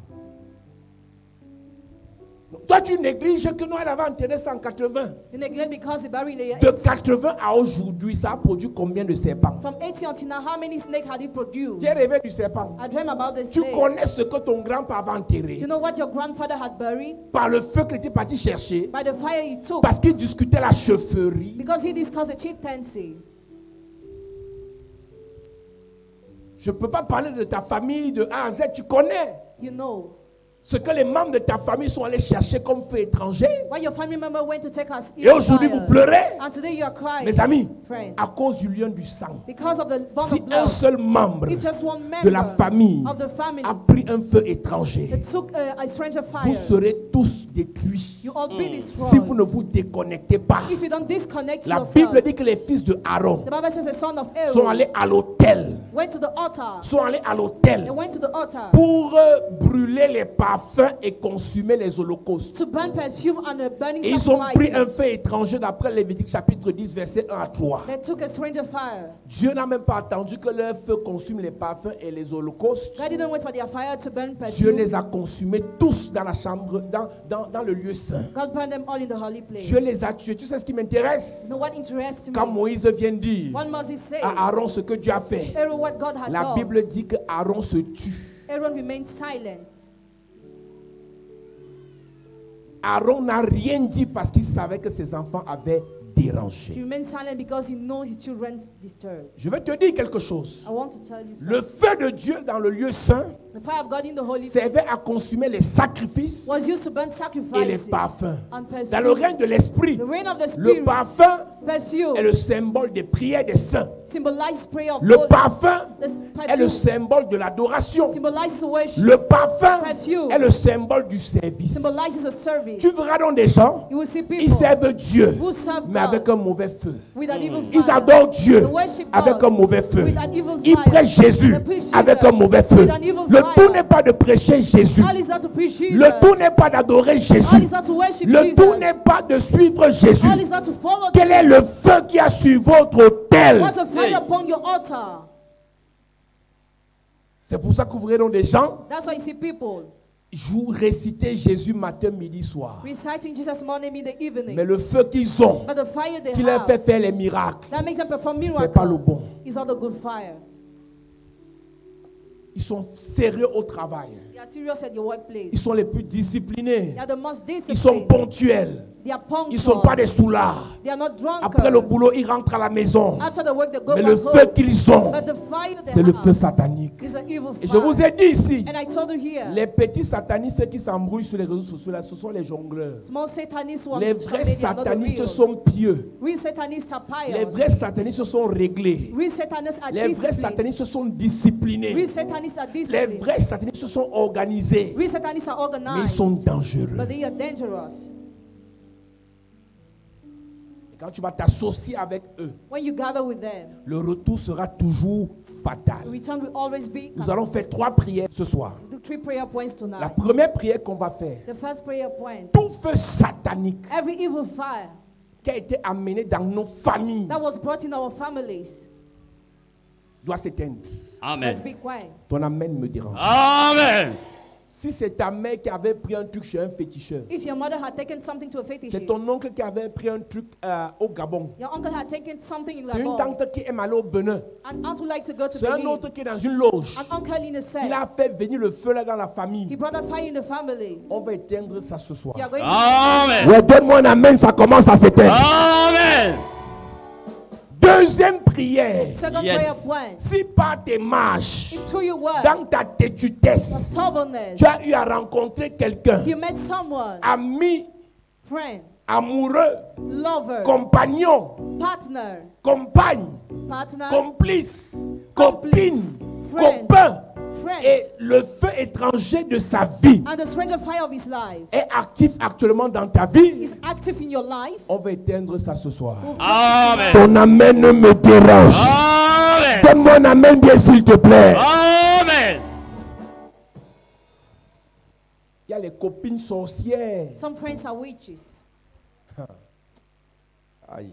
Donc, toi, tu négliges que nous, elle avait enterré cent quatre-vingts. You neglect because he buried in the De eighty. quatre-vingts à aujourd'hui, ça a produit combien de serpents? From eighty until now, how many snakes had he produced? J'ai rêvé du serpent. I dream about the Tu snake. connais ce que ton grand-père avait enterré You know what your grandfather had buried? par le feu qu'il était parti chercher, By the fire he took. parce qu'il discutait la chefferie. Because he discussed the chieftaincy. Je ne peux pas parler de ta famille de A à Z. Tu connais You know. ce que les membres de ta famille sont allés chercher comme feu étranger. Why your family member went to take us Et aujourd'hui, vous pleurez. And today you are crying. Mes amis, Friends. à cause du lien du sang. Because of the bond Si of un blood. seul membre If just one member de la famille of the family a pris un feu étranger, that took a, a stranger fire, vous serez tous détruits. you all be destroyed. Si vous ne vous déconnectez pas. If you don't disconnect La yourself. Bible dit que les fils de Aaron The Bible says the son of sont Aaron allés à l'autel. went to the altar. Sont allés à They l'autel went to the altar pour euh, brûler les parfums et consumer les holocaustes. to burn perfume on a burning Et ils ont pris un sacrifice. feu étranger d'après Lévitique chapitre dix, verset un à trois. They took a stranger fire. Dieu n'a même pas attendu que leur feu consume les parfums et les holocaustes. God didn't wait for their fire to burn Dieu perfume. les a consumés tous dans la chambre, dans, dans, dans le lieu saint. God burned them all in the holy place. Dieu les a tués. Tu sais ce qui m'intéresse? You know what interests Quand me? Moïse vient dire What must he say? à Aaron ce que Dieu a fait, Aaron, what God had la done. Bible dit que Aaron se tue. Aaron remained silent. Aaron n'a rien dit parce qu'il savait que ses enfants avaient He dérangé. remained silent because he knows his children disturbed. Je vais te dire quelque chose. I want to tell you Le something. feu de Dieu dans le lieu saint The fire of God in the holy place servait à consumer les sacrifices was used to burn et les sacrifices parfums. and Dans le perfume. règne de l'esprit, The reign of the le spirit, parfum perfume, est le symbole des prières des saints. symbolizes prayer of Le holy. parfum The est le perfume symbole de l'adoration. symbolizes worship. Le parfum Perfume est le symbole du service. symbolizes a service. Tu verras donc des gens, You will see people ils servent Dieu, who serve mais God avec un mauvais feu. with an evil Ils fire. adorent Dieu They worship avec God un mauvais feu. with an evil Ils fire. prêchent Jésus They preach Jesus avec un mauvais feu. with an evil Le fire. tout n'est pas de prêcher Jésus. All is not to preach Jesus. Le tout n'est pas d'adorer All Jésus. is not to worship Le Jesus. tout n'est pas de suivre Jésus. All is not to follow Quel est le feu qui a sur votre autel? What's a fire upon your altar? C'est pour ça que vous verrez donc des gens That's why you see people jouent, réciter Jésus matin, midi, soir. reciting Jesus morning, midday, evening. Mais le feu qu'ils ont, But the fire they qui leur have, fait faire les miracles, that makes them perform c'est pas le miracles, bon. is not a good fire. Ils sont sérieux au travail. They are serious at your workplace. Ils sont les plus disciplinés. They are the most Ils sont disciplined. ponctuels. They are punctual. Ils ne sont pas des soulards. They are not drunk. Après le boulot, ils rentrent à la maison. After the work, they go Mais back le feu home. qu'ils ont, But the fire they c'est le have feu satanique. is an evil Et je fire. vous ai dit ici, And I told you here, les petits satanistes qui s'embrouillent sur les réseaux sociaux, là, ce sont les jongleurs. small satanists who are Les on vrais social media are not the satanistes real. sont pieux. Real satanists are Les pious. vrais satanistes sont réglés. Real satanists are Les vrais disciplined. satanistes sont disciplinés. Real satanists are Les disciplined. vrais satanistes sont organisés. Real satanists are Mais ils organized. sont dangereux. But they are dangerous. Et quand tu vas t'associer avec eux, When you gather with them, le retour sera toujours the fatal. return will always be. Nous allons faire trois prières ce soir. The three prayer points La tonight. première prière qu'on va faire, The first prayer point. tout feu satanique Every evil fire qui a été amené dans nos familles that was brought in our families doit s'éteindre. Amen. must be quiet. Ton amen me dérange. Amen. Si c'est ta mère qui avait pris un truc chez un féticheur, If your mother had taken something to a fetish, c'est ton oncle qui avait pris un truc euh, au Gabon, your uncle had taken something in c'est une Gabon, tante qui aime aller au Benin, an aunt would like to go to c'est un Benin, autre qui est dans une loge. an uncle in a Il cell. a fait venir le feu là dans la He famille. brought a fire in the family. On va éteindre ça ce soir. You are going to Amen. Ouais, donne-moi un amen, ça commence à s'éteindre. Amen. Deuxième prière. Second Yes. prayer point. Si par tes marches, Into your word, dans ta têtutesse, stubbornness, tu as eu à rencontrer quelqu'un, you met someone, ami, friend, amoureux, lover, compagnon, partner, compagne, partner, complice, Complice, copine, friend, copain, friend, et le feu étranger de sa vie and the stranger fire of his life est actif actuellement dans ta vie, is active in your life. on va éteindre ça ce soir. Amen. Ton amen me dérange. Amen. Donne-moi un amen bien s'il te plaît. Amen. Il y a les copines sorcières. Some friends are witches. Aïe.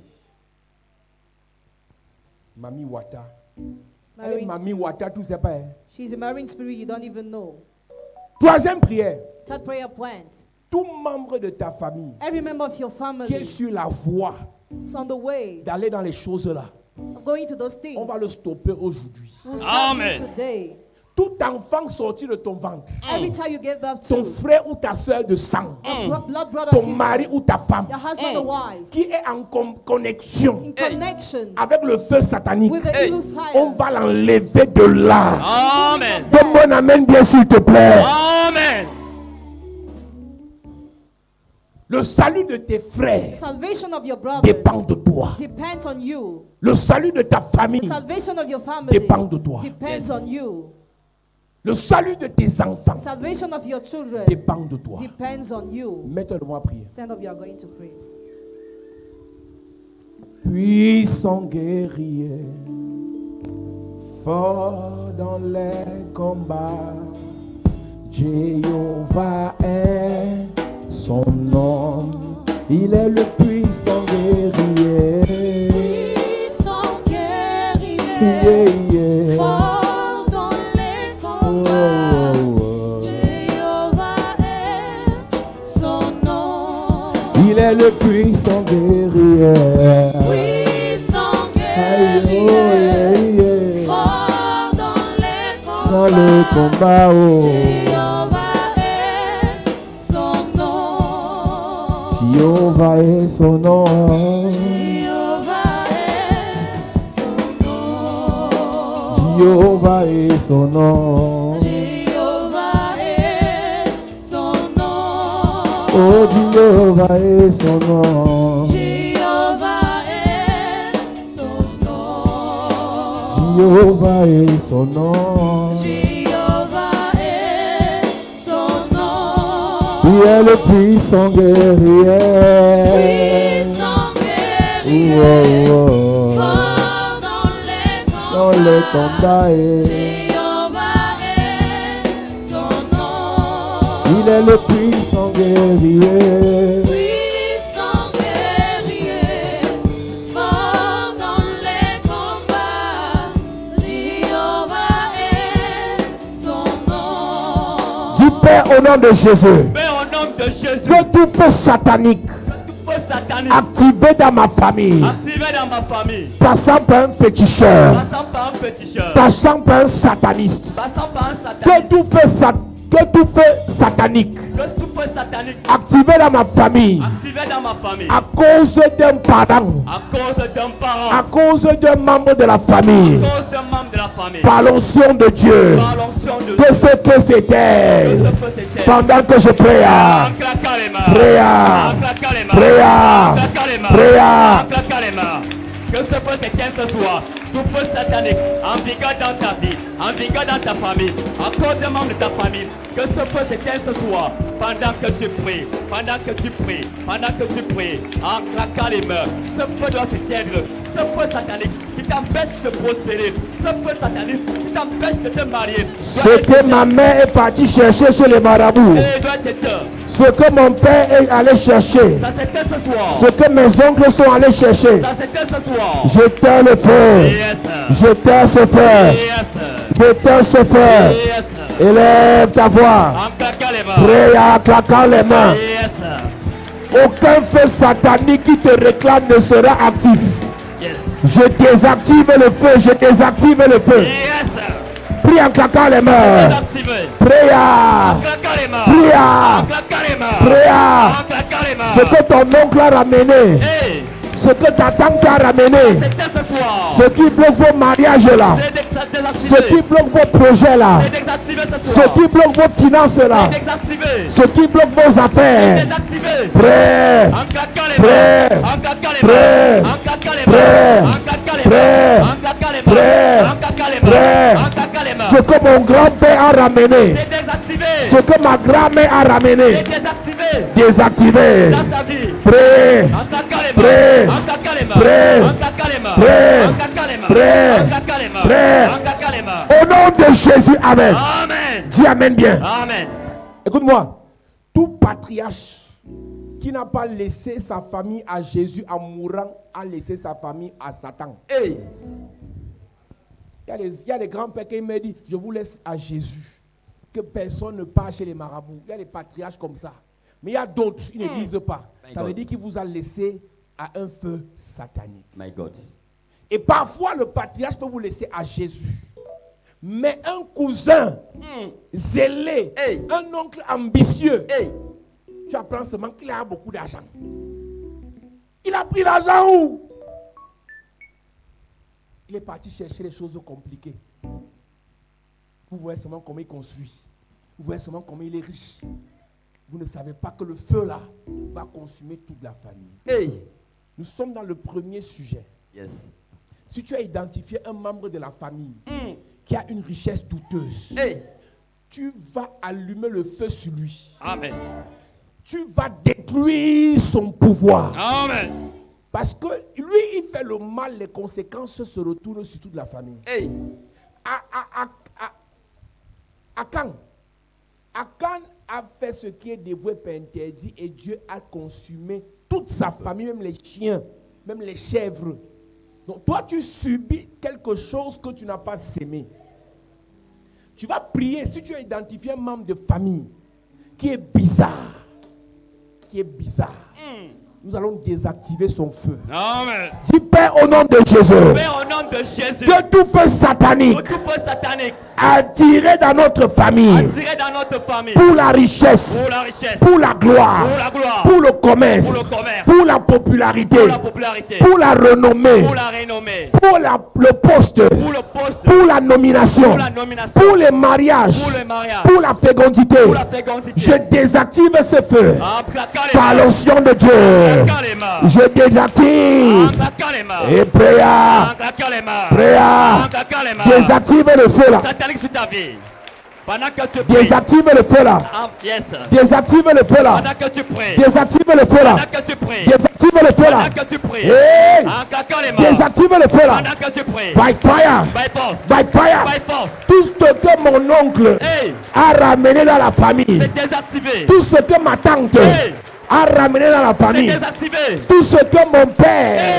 Mami Wata. Elle est Marine, Mami Wata, tout ça pas. Hein? she's a marine spirit you don't even know. Troisième prière. Third prayer point. Tout membre de ta famille Every member of your qui est family sur la voie is on the way d'aller dans les choses là, of going to those things. on va le stopper aujourd'hui. We'll stop Amen. you today. Tout enfant sorti de ton ventre, Every time you give birth ton to frère ou ta soeur de sang, a bro- blood brother, ton sister, mari ou ta femme, your husband or wife, qui est en con- connexion in connection avec le feu satanique, with the Hey. evil on fire. va l'enlever de là. Amen. Donne-moi un amen bien s'il te plaît. Amen. Le salut de tes frères The salvation of your brothers dépend de toi. depends on you. Le salut de ta The famille salvation of your family dépend de toi. depends Yes. on you. Le salut de tes enfants The salvation of your children dépend de toi. depends on you. Mets-toi devant à prier. Stand up, you are going to pray. Puissant guerrier, fort dans les combats, Jéhovah est son nom. Il est le puissant guerrier. Puissant guerrier, Yeah, yeah. fort dans les Oh, combats. oh, oh. Jéhovah est son nom. Il est le puissant guerrier. Puissant Aïe, oh, guerrier, yeah, yeah. fort dans les Dans le combats. combat, oh. Jéhovah est son nom. Jéhovah est son nom. Jéhovah est son nom. Jéhovah est son nom. Jéhovah est son nom. Oh, Jéhovah est son nom. Jéhovah est son nom. Jéhovah est son nom. Jéhovah est son nom. Il est le puissant guerrier. Puissant guerrier, Oh, oh, oh. fort dans les Dans le combats. combat, eh. Jéhovah est son nom. Il est le puissant guerrier. Puissant guerrier, fort dans les combats. Jéhovah est nom de Jésus. Mais au nom de Jésus. Que tout feu satanique Tout feu satanique. activé dans ma famille, Activé dans ma famille. passant par un féticheur, Passant par un féticheur. passant par un sataniste, Passant par un que sataniste. tout feu, sat que tout feu satanique Que tout feu satanique. activé dans ma famille, Activé dans ma famille. à cause d'un parent, À cause d'un parent. à cause d'un membre de la famille, À cause d'un membre de la famille. par l'onction de Dieu, Par l'onction de que Dieu. ce feu Que s'éteigne ce feu s'éteigne. pendant que je prie. En claquant les mains. Prière. En claquant les mains. Prière. En claquant les mains. Prière. En claquant les mains. Que ce feu s'éteigne ce soir. Tout feu satanique, en vigueur dans ta vie, en vigueur dans ta famille, en cause d'un membre de ta famille. Que ce feu s'éteigne ce soir. Pendant que tu pries. Pendant que tu pries. Pendant que tu pries. En claquant les mains. Ce feu doit s'éteindre. Ce feu satanique qui t'empêche de prospérer. Ce feu satanique qui t'empêche de te marier. Ce que ma mère est partie chercher chez les marabouts, Et doit t'éteindre. ce que mon père est allé chercher, Ça s'éteint ce soir. ce que mes oncles sont allés chercher, Ça s'éteint ce soir. j'éteins le feu, Yes. j'éteins ce feu, Yes. j'éteins ce feu. Yes. Élève ta voix, En claquant les mains. prie en claquant les mains. Yes. Aucun feu satanique qui te réclame ne sera actif. Yes. Je désactive le feu, je désactive le feu. Yes. Prie en claquant les mains. Désactivé. Prie. En claquant les mains. Prière. En claquant les mains. Prière. En claquant les mains. Ce que ton oncle a ramené, Hey. ce que ta tante a ramené, C'était ce soir. ce qui bloque vos mariages là, C'est dé- ce désactivé. qui bloque vos projets là, C'est désactivé ce ce soir. qui bloque vos finances là, C'est désactivé. ce qui bloque vos affaires. Désactivé. Prêt. En claquant les Prêt. mains. En claquant les Prêt. mains. En claquant les Prêt. mains. En claquant les Prêt. mains. En claquant les Prêt. mains. En claquant les Prêt. mains. En claquant les mains. Ce que mon grand-père a ramené, C'est désactivé. ce que ma grand-mère a C'est ramené, désactivé. désactivé. Dans sa vie. Prêt. En claquant les Prêt. mains. En claquant les mains. Prêt. En claquant les mains. Prêt. En claquant les mains. Prêt. En claquant les mains. Prêt. En claquant les mains. Au nom de Jésus, Amen. Amen. Dis Amen bien. Amen. Écoute-moi, tout patriarche qui n'a pas laissé sa famille à Jésus en mourant a laissé sa famille à Satan. Hey. Il y a les, il y a les grands-pères qui me disent, je vous laisse à Jésus. Que personne ne part chez les marabouts. Il y a des patriarches comme ça. Mais il y a d'autres, ils ne disent pas. My Ça God. veut dire qu'il vous a laissé à un feu satanique. My God. Et parfois, le patriarche peut vous laisser à Jésus. Mais un cousin zélé, Hey. un oncle ambitieux, Hey. tu apprends seulement qu'il a beaucoup d'argent. Il a pris l'argent où? Il est parti chercher les choses compliquées. Vous voyez seulement comment il construit. Vous voyez seulement comment il est riche. Vous ne savez pas que le feu là va consumer toute la famille. Hey. Nous sommes dans le premier sujet. Yes. Si tu as identifié un membre de la famille Mm. qui a une richesse douteuse, Hey. tu vas allumer le feu sur lui. Amen. Tu vas détruire son pouvoir. Amen. Parce que lui, il fait le mal, les conséquences se retournent sur toute la famille. Hey. À, à, à, à, Akan, Akan a fait ce qui est dévoué par interdit et Dieu a consumé toute sa famille, même les chiens, même les chèvres. Donc toi, tu subis quelque chose que tu n'as pas sémé. Tu vas prier si tu as identifié un membre de famille qui est bizarre, qui est bizarre. Mm. Nous allons désactiver son feu. Amen. Dis Père au nom de Jésus, Père, au nom de Jésus. que tout feu satanique Tout feu satanique attiré dans notre famille attiré dans notre famille. pour la richesse, Pour la richesse. pour la gloire, Pour la gloire. pour le commerce, Pour le commerce. pour la popularité, Pour la popularité. pour la renommée, Pour la renommée. pour la- le poste, Pour le poste. pour la nomination, Pour la nomination. pour les mariages, Pour le mariage. pour la fécondité. Pour la fécondité. Je désactive ce feu En claquant les par mains. l'onction de En Dieu. claquant les mains. Je En désactive claquant les mains. et prière, En claquant les mains. prière, En claquant les mains. désactive le feu là, Satanique sur ta vie. Pendant que tu pries. désactive le feu là, En- Yes. désactive le feu là, Pendant que tu pries. désactive le feu là, Pendant que tu pries. désactive le feu là, Pendant que tu pries. hey, En claquant les mains. désactive le feu là, Pendant que tu pries. by fire, By force. by fire, By force. tout ce que mon oncle Hey. a ramené dans la famille, C'est désactivé. tout ce que ma tante Hey. a ramené dans la C'est famille, désactivé. tout ce que mon père Hey.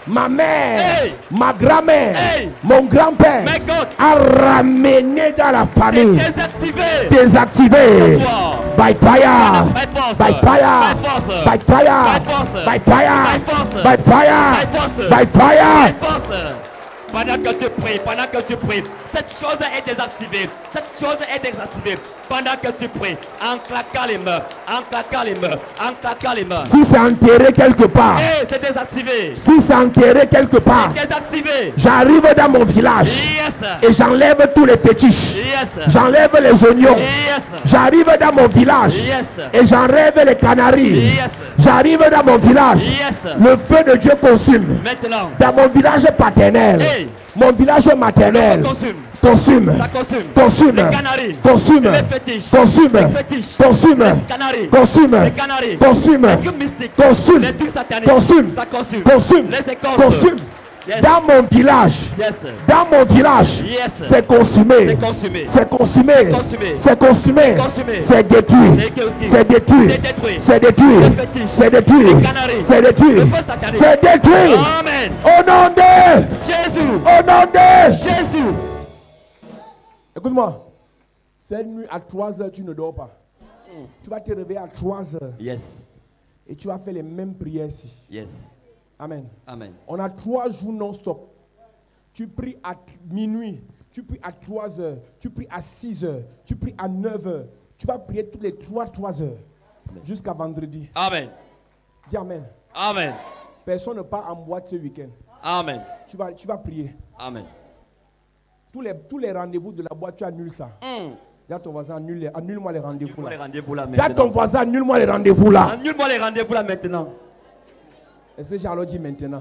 ma mère, Hey. ma grand-mère, Hey. mon grand-père My God. a ramené dans la C'est famille, désactivé. désactivé. Ce soir. By fire, By force. by fire, By force. by fire, By force. by fire, By force. by fire, By force. by fire. By force. Pendant que tu pries, pendant que tu pries, cette chose est désactivée. Cette chose est désactivée. Pendant que tu pries, en claquant les mains, en claquant les mains, en claquant les mains. Si c'est enterré quelque part, Hey, c'est désactivé. si c'est enterré quelque part, Désactivé. j'arrive dans mon village Yes. et j'enlève tous les fétiches. Yes. J'enlève les oignons. Yes. J'arrive dans mon village Yes. et j'enlève les canaries. Yes. J'arrive dans mon village. Yes. Le feu de Dieu consume. Maintenant. Dans mon village paternel, Hey. mon village maternel Consume. consume. Ça consume. Consume. Les canaries. Consume. Les fétiches. Consume. Les fétiches. Consume. Les canaries. Consume. Les canaries. Consume. Les trucs mystiques. Consume. Les trucs sataniques. Consume. Ça consume. Consume. Les écorces. Consume. Yes. Dans mon village, Yes. dans mon village, Yes. c'est consumé. C'est consumé. C'est consumé. consumé. C'est consumé. C'est consumé. C'est détruit. C'est que- C'est détruit. C'est détruit. C'est détruit. Les fétiches. C'est détruit. Les canaries. C'est détruit. Le feu satanique. C'est détruit. Amen. Au nom de Jésus. Au nom de Jésus. Écoute-moi. Cette nuit à trois heures, tu ne dors pas. Tu vas te réveiller à trois heures Yes. et tu vas faire les mêmes prières ici. Yes. Amen. Amen. On a trois jours non-stop. Tu pries à minuit, tu pries à trois heures, tu pries à six heures, tu pries à neuf heures. Tu vas prier tous les trois, trois heures jusqu'à vendredi. Amen. Dis Amen. Amen. Personne ne part en boîte ce week-end. Amen. Tu vas, tu vas prier. Amen. Tous les, tous les rendez-vous de la boîte, tu annules ça. Mm. Dis à ton voisin, annule, les- annule-moi les rendez-vous Annule-moi les là. rendez-vous là Dis à ton maintenant. voisin, annule-moi les rendez-vous là. Annule-moi les rendez-vous là maintenant. Est-ce que j'ai alors dit maintenant?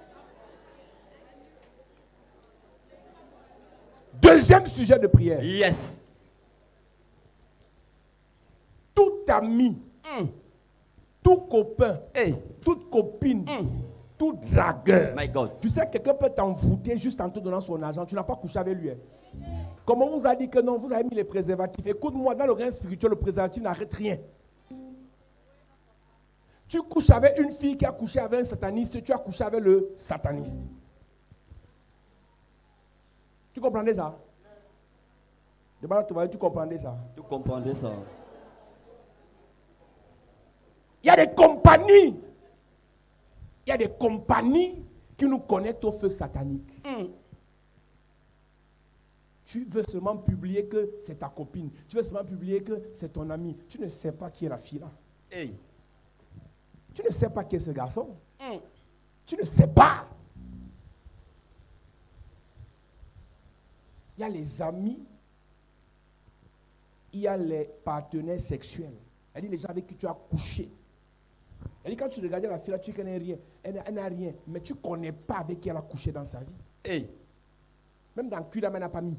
Deuxième sujet de prière. Yes. Tout ami, Mm. tout copain, Hey. toute copine, Mm. tout dragueur. My God. Tu sais, quelqu'un peut t'envoûter juste en te donnant son argent. Tu n'as pas couché avec lui. Hein. Comment on vous a dit que non, vous avez mis les préservatifs. Écoute-moi, dans le règne spirituel, le préservatif n'arrête rien. Tu couches avec une fille qui a couché avec un sataniste, tu as couché avec le sataniste. Tu comprenais ça? Tu comprenais ça? Tu comprends ça? Il y a des compagnies. Il y a des compagnies qui nous connectent au feu satanique. Mm. Tu veux seulement publier que c'est ta copine. Tu veux seulement publier que c'est ton ami. Tu ne sais pas qui est la fille là. Hey. Tu ne sais pas qui est ce garçon. Mm. Tu ne sais pas. Il y a les amis. Il y a les partenaires sexuels. Elle dit les gens avec qui tu as couché. Elle dit quand tu regardais la fille là, tu connais rien. Elle n'a- elle n'a rien. Mais tu ne connais pas avec qui elle a couché dans sa vie. Hey. Même dans le cul, elle n'a pas mis.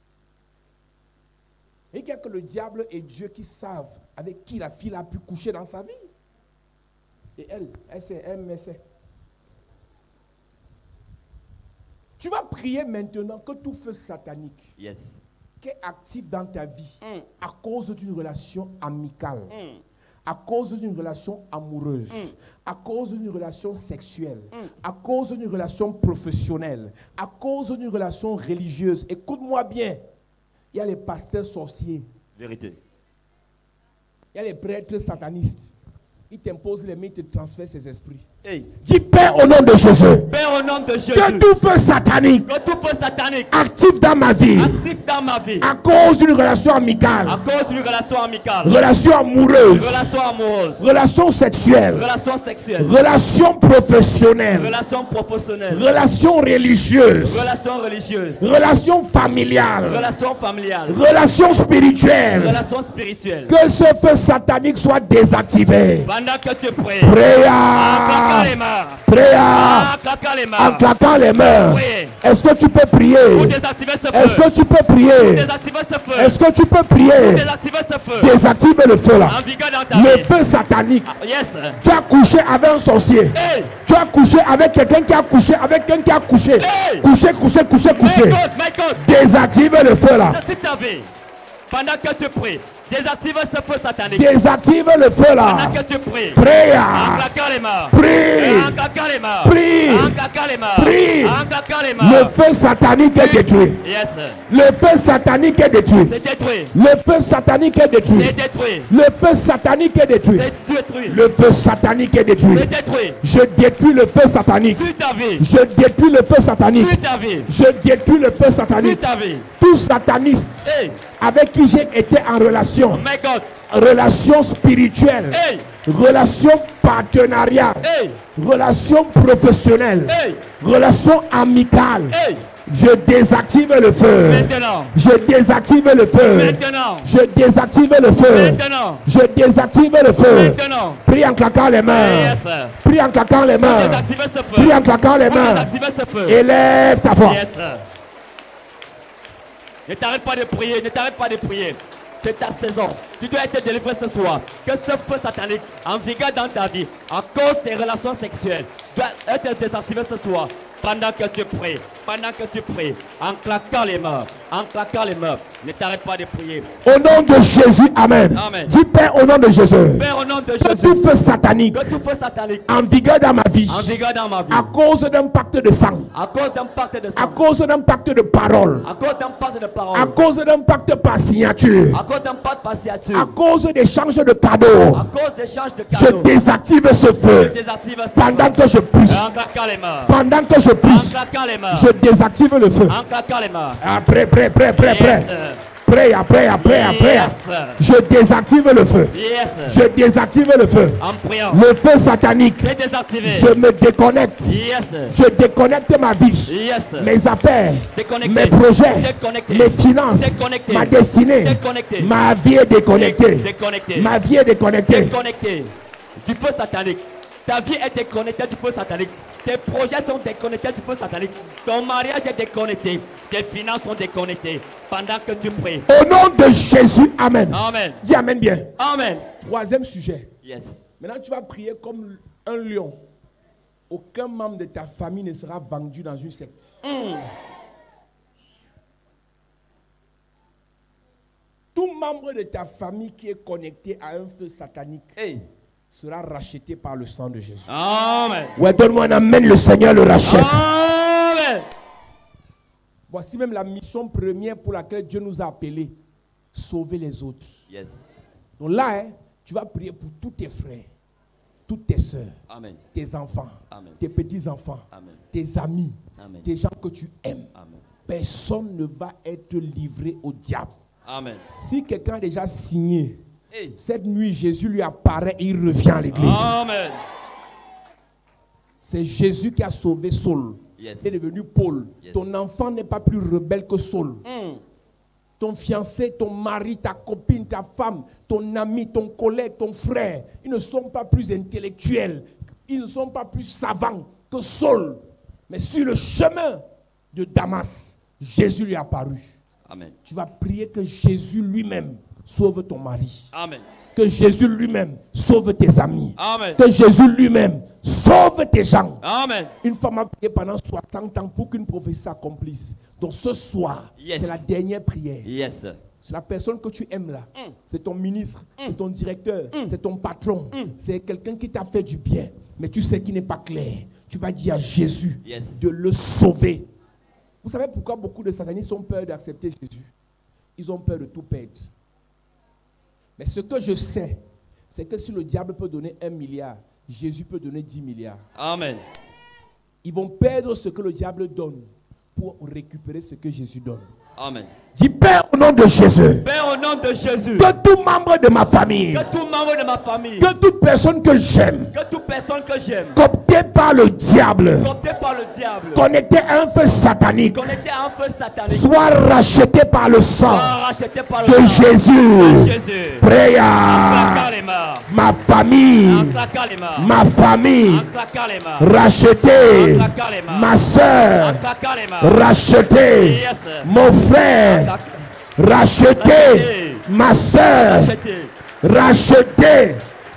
Et il y a que le diable et Dieu qui savent avec qui la fille a pu coucher dans sa vie. Et elle, elle sait, elle me sait. Tu vas prier maintenant que tout feu satanique Yes. qui est actif dans ta vie Mm. à cause d'une relation amicale, Mm. à cause d'une relation amoureuse, Mm. à cause d'une relation sexuelle, Mm. à cause d'une relation professionnelle, à cause d'une relation religieuse. Écoute-moi bien. Il y a les pasteurs sorciers, Vérité. il y a les prêtres satanistes. Ils t'imposent les mains, ils te transfèrent ces esprits. Hey. Dis Père au nom de Jésus. Père, au nom de Jésus. Que tout feu satanique Que tout feu satanique actif dans ma vie actif dans ma vie à cause d'une relation amicale, à cause d'une relation amicale, relation amoureuse, relation amoureuse, relation sexuelle, relation sexuelle, relation professionnelle, relation professionnelle, relation religieuse, relation religieuse, relation familiale, relation familiale, relation spirituelle. relation spirituelle. Que ce feu satanique soit désactivé. Pendant que tu pries, Prière, en claquant les mains, prière, en claquant les en mains, claquant les mains. Oui. Est-ce que tu peux pour prier? désactiver ce Est-ce feu, que tu peux pour prier? désactiver ce feu, Est-ce que tu peux pour prier? désactiver ce feu, Désactive le feu là. en vigueur dans ta Le vie. feu satanique. Ah, yes. Tu as couché avec un sorcier. Hey, Tu as couché avec quelqu'un qui a couché avec quelqu'un qui a couché. Hey! Couché, couché, couché, my couché. God, my God. Désactive le feu là. C'est ta vie. Pendant que tu pries, Désactive ce feu satanique. Désactive le feu là. Pendant que tu pries. Prie. En claquant les mains. Prie. En claquant les mains. Prie. En claquant les mains. Prie. En claquant les mains. Le feu satanique est détruit. Yes. Le feu satanique est détruit. C'est détruit. Le feu satanique est détruit. C'est détruit. Le feu satanique est détruit. C'est détruit. Le feu satanique est détruit. C'est détruit. Je détruis le feu satanique. Sur ta vie. Je détruis le feu satanique. Sur ta vie. Je détruis le feu Sur satanique. ta vie. Tout sataniste Hey. avec qui j'ai été en relation, Oh my God. relation spirituelle, Hey. relation partenariale, Hey. relation professionnelle, Hey. relation amicale, Hey. je désactive le feu. Maintenant. Je désactive le feu. Maintenant. Je désactive le feu. Maintenant. Je désactive le feu. Maintenant. Prie en claquant les mains. Yes. Prie en claquant les mains. Désactiver ce feu. Prie en claquant les mains. Désactiver ce feu. Élève ta voix. Yes. Ne t'arrête pas de prier, ne t'arrête pas de prier. C'est ta saison. Tu dois être délivré ce soir. Que ce feu satanique en vigueur dans ta vie, à cause des relations sexuelles, doit être désactivé ce soir. Pendant que tu pries, pendant que tu pries, en claquant les mains, en claquant les mains, ne t'arrête pas de prier. Au nom de Jésus, Amen. Amen. Dis Père au nom de Jésus. Père, au nom de Que Jésus, tout feu satanique que tout feu satanique en vigueur dans ma vie, en vigueur dans ma vie, à cause d'un pacte de sang, à cause d'un pacte de à sang, cause d'un pacte de parole, à cause d'un pacte de parole, à cause d'un pacte par signature, à cause d'un pacte par à signature, cause d'échanges de cadeaux, à cause d'échanges de je cadeaux, désactive ce je feu désactive ce pendant feu. que je prie. En claquant les mains, Pendant que je en prie, claquant les mains, je désactive le feu. en claquant les mains. Après, prêt, prêt, prêt, prêt. Yes. Prêt, après, après, après. Yes. Je désactive le feu. Yes. Je désactive le feu. En priant, Le feu satanique. c'est désactivé. Je me déconnecte. Yes. Je déconnecte ma vie, Yes. mes affaires, Déconnecté. mes projets, Déconnecté. mes finances, Déconnecté. ma destinée. Déconnecté. Ma vie est déconnectée. Déconnecté. Ma vie est déconnectée. Déconnecté du feu satanique. Ta vie est déconnectée du feu satanique. Tes projets sont déconnectés du feu satanique. Ton mariage est déconnecté. Tes finances sont déconnectées. Pendant que tu pries. Au nom de Jésus, Amen. Amen. Dis Amen bien. Amen. Troisième sujet. Yes. Maintenant, tu vas prier comme un lion. Aucun membre de ta famille ne sera vendu dans une secte. Mm. Tout membre de ta famille qui est connecté à un feu satanique Hey. sera racheté par le sang de Jésus. Amen. Ouais, donne-moi un amen, le Seigneur le rachète. Amen. Voici même la mission première pour laquelle Dieu nous a appelés. Sauver les autres. Yes. Donc là, hein, tu vas prier pour tous tes frères, toutes tes soeurs, Amen. tes enfants, Amen. tes petits-enfants, Amen. tes amis, Amen. tes gens que tu aimes. Amen. Personne ne va être livré au diable. Amen. Si quelqu'un a déjà signé, Hey. cette nuit, Jésus lui apparaît et il revient à l'église. Amen. C'est Jésus qui a sauvé Saul. Yes. Il est devenu Paul. Yes. Ton enfant n'est pas plus rebelle que Saul. Mm. Ton fiancé, ton mari, ta copine, ta femme, ton ami, ton collègue, ton frère, ils ne sont pas plus intellectuels, ils ne sont pas plus savants que Saul. Mais sur le chemin de Damas, Jésus lui est apparu. Amen. Tu vas prier que Jésus lui-même sauve ton mari. Amen. Que Jésus lui-même sauve tes amis. Amen. Que Jésus lui-même sauve tes gens. Amen. Une femme a prié pendant soixante ans pour qu'une prophétie s'accomplisse. Donc ce soir, Yes. c'est la dernière prière. Yes. C'est la personne que tu aimes là. Mm. C'est ton ministre, Mm. c'est ton directeur, Mm. c'est ton patron. Mm. C'est quelqu'un qui t'a fait du bien, mais tu sais qu'il n'est pas clair. Tu vas dire à Jésus Yes. de le sauver. Vous savez pourquoi beaucoup de satanistes ont peur d'accepter Jésus? Ils ont peur de tout perdre. Mais ce que je sais, c'est que si le diable peut donner un milliard, Jésus peut donner dix milliards. Amen. Ils vont perdre ce que le diable donne pour récupérer ce que Jésus donne. Amen. Dis Père au nom de Jésus, Père, au nom de Jésus, que tout membre de ma famille, que tout membre de ma famille, que toute personne que j'aime, que toute personne que j'aime, cooptée par le diable, coopté par le diable, connectée à un feu satanique, connecté à un feu satanique, soit rachetée par le sang soit racheté par le de sang de Jésus. Jésus. Prière. En claquant les mains, Ma famille, en claquant les mains, ma famille, en claquant les mains, rachetée. en claquant les mains, Ma en soeur, claquant les mains, rachetée. Yes. Mon frère, Clac- racheté. Racheté. Ma soeur, racheté, racheté.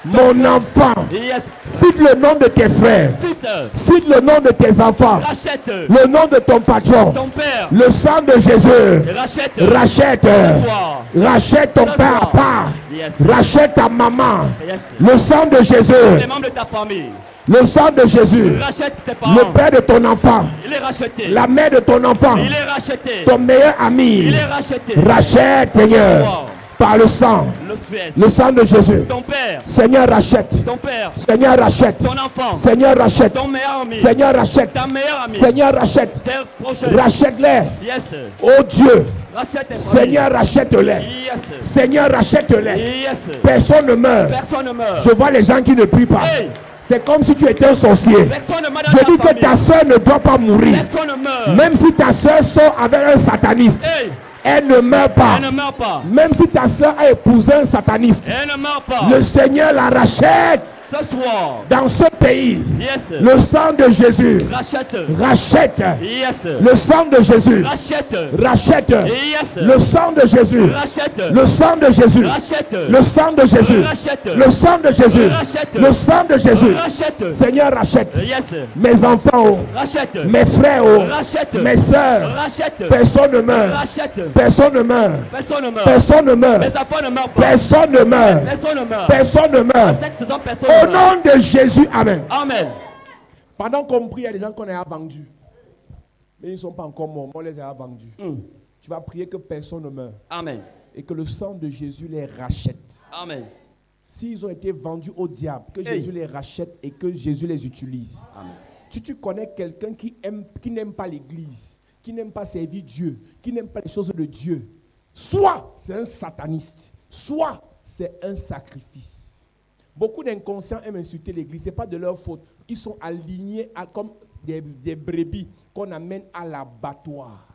mon enfant. Yes. Cite le nom de tes frères. Cite. Cite le nom de tes enfants. Rachète. Le nom de ton patron. Ton père. Le sang de Jésus. Rachète. Rachète. Ce soir. Rachète ton Ce père, soir. papa. Yes. Rachète ta maman. Yes. Le sang de Jésus. Les membres de ta famille. Le sang de Jésus. Rachète tes parents. Le père de ton enfant. Il est racheté. La mère de ton enfant. Il est racheté. Ton meilleur ami. Il est racheté. Rachète, Ce Seigneur. soir. Par le sang. Le Suez. Le sang de Jésus. Ton père. Seigneur, rachète. Ton père. Seigneur, rachète. Ton enfant. Seigneur, rachète. Ton meilleur ami. Seigneur, rachète. Ta meilleure amie. Seigneur, rachète. Tes prochains. Rachète-les. Yes. Oh Dieu. Rachète tes Seigneur, rachète-les. Yes. Seigneur, rachète-les. Yes. Personne ne meurt. Personne ne meurt. Je vois les gens qui ne prient pas. Hey. C'est comme si tu étais un sorcier. Personne ne meurt dans Je ta dis que famille. ta soeur ne doit pas mourir. Personne ne meurt. Même si ta soeur sort avec un sataniste, Hey. elle ne meurt pas. Elle ne meurt pas. Même si ta soeur a épousé un sataniste, Elle ne meurt pas. le Seigneur la rachète Ce soir. dans ce pays. Yes. Le sang de Jésus Rachète. rachète. Yes. Le sang de Jésus Rachète. rachète. Yes. Le sang de Jésus. Rachète. Le sang de Jésus. Rachète. Le sang de Jésus. Rachète. Le sang de Jésus. Rachète. Le sang de Jésus. Rachète. Seigneur, rachète. Yes. Mes enfants, oh. Rachète. Mes frères, oh. Rachète. Mes soeurs. Rachète. Personne ne meurt. Rachète. Personne ne meurt. Personne ne meurt. Personne ne meurt. Les enfants ne meurent pas. Personne ne meurt. Personne ne meurt. Personne ne meurt. Cette saison, personne Au ne meurt. nom de Jésus, amen. Amen. Pendant qu'on prie, il y a des gens qu'on a vendus. Mais ils ne sont pas encore morts. On les a vendus. Mm. Tu vas prier que personne ne meurt. Amen. Et que le sang de Jésus les rachète. Amen. S'ils ont été vendus au diable, que Hey. Jésus les rachète et que Jésus les utilise. Amen. Si tu connais quelqu'un qui aime, qui n'aime pas l'église, qui n'aime pas servir Dieu, qui n'aime pas les choses de Dieu, soit c'est un sataniste, soit c'est un sacrifice. Beaucoup d'inconscients aiment insulter l'église, ce n'est pas de leur faute. Ils sont alignés à, comme des, des brebis qu'on amène à l'abattoir.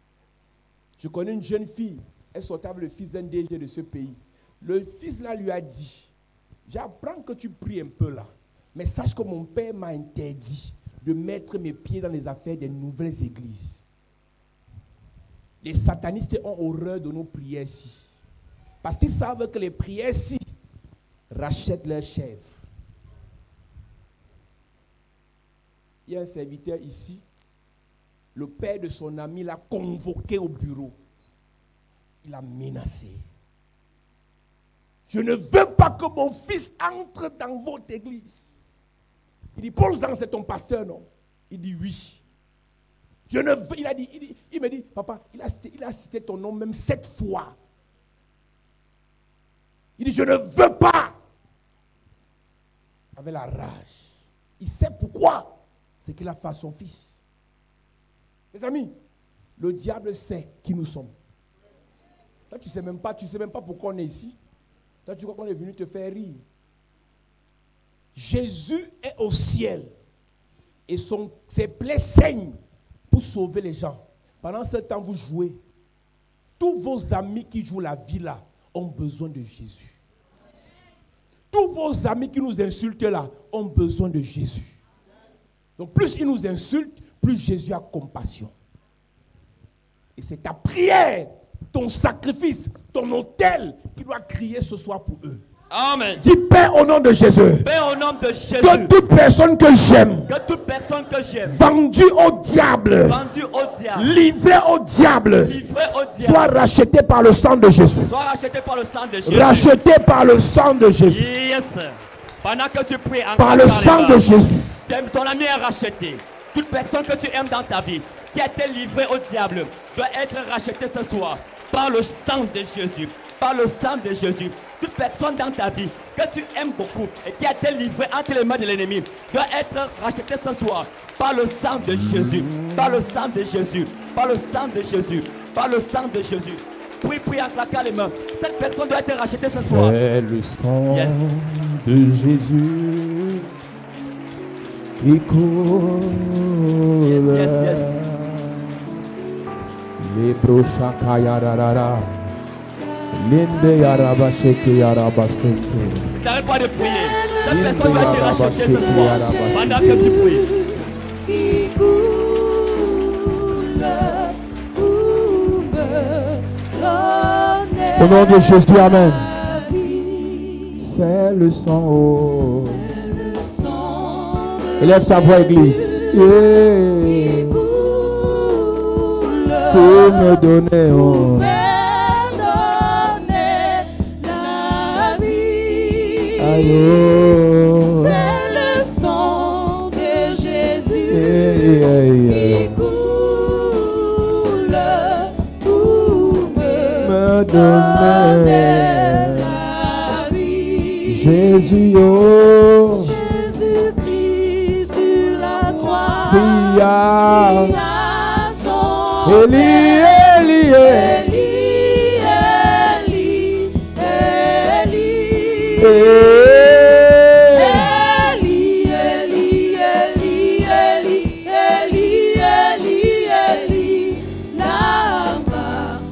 Je connais une jeune fille, elle sortait avec le fils d'un D G de ce pays. Le fils là lui a dit, j'apprends que tu pries un peu là, mais sache que mon père m'a interdit de mettre mes pieds dans les affaires des nouvelles églises. Les satanistes ont horreur de nos prières-ci. Parce qu'ils savent que les prières-ci rachètent leurs chèvres. Il y a un serviteur ici, le père de son ami l'a convoqué au bureau. Il a menacé. Je ne veux pas que mon fils entre dans votre église. Il dit, Paul Zan, c'est ton pasteur, non? Il dit, oui. Je ne veux, il a dit, il, dit, il me dit, papa, il a, cité, il a cité ton nom même sept fois. Il dit, je ne veux pas. Avec la rage. Il sait pourquoi. C'est qu'il a fait à son fils. Mes amis, le diable sait qui nous sommes. Toi, tu ne sais même pas, tu sais même pas pourquoi on est ici. Toi, tu crois qu'on est venu te faire rire. Jésus est au ciel. Et son, ses plaies saignent pour sauver les gens. Pendant ce temps, vous jouez. Tous vos amis qui jouent la vie là ont besoin de Jésus. Tous vos amis qui nous insultent là ont besoin de Jésus. Donc plus ils nous insultent, plus Jésus a compassion. Et c'est ta prière, ton sacrifice, ton autel qui doit crier ce soir pour eux. Amen. Dis Père au nom de Jésus. Père au nom de Jésus. Que toute personne que j'aime, Que toute personne que j'aime, vendue au diable, vendue au diable, livrée au diable, livrée au diable, soit rachetée par le sang de Jésus. soit rachetée par le sang de Jésus. Rachetée par le sang de Jésus. Yes. Pendant que tu pries encore Par le sang de Jésus. ton ami est racheté. Toute personne que tu aimes dans ta vie, qui a été livrée au diable, doit être rachetée ce soir par le sang de Jésus. Par le sang de Jésus. Toute personne dans ta vie que tu aimes beaucoup et qui a été livrée entre les mains de l'ennemi doit être rachetée ce soir par le sang de Jésus. Par le sang de Jésus. Par le sang de Jésus. Par le sang de Jésus. Prie, prie en claquant les mains. Cette personne doit être rachetée ce soir. C'est le sang Yes. de Jésus qui coule. Yes, yes, yes. Les brochakayarara. Linde yaraba sheke yaraba sente. T'arrêtes pas de prier. Cette personne doit être rachetée ce soir pendant que tu pries. Qui coule, coule, Au nom de Jésus, amen. C'est le sang. Oh. C'est le sang de Élève ta voix, Église. Yeah. qui coule Pour me donner. Oh. me donner la vie. Aïe, oh. C'est le sang de Jésus Yeah, yeah, qui yeah. coule pour me Me donner donner. la vie. Jésus, oh. Jésus-Christ sur la croix, Pria. qui a son Eli, Eli, Eli. Eli, Eli, Eli. Eh. Eli, Eli, Eli, Eli, Eli, Eli, Eli, lama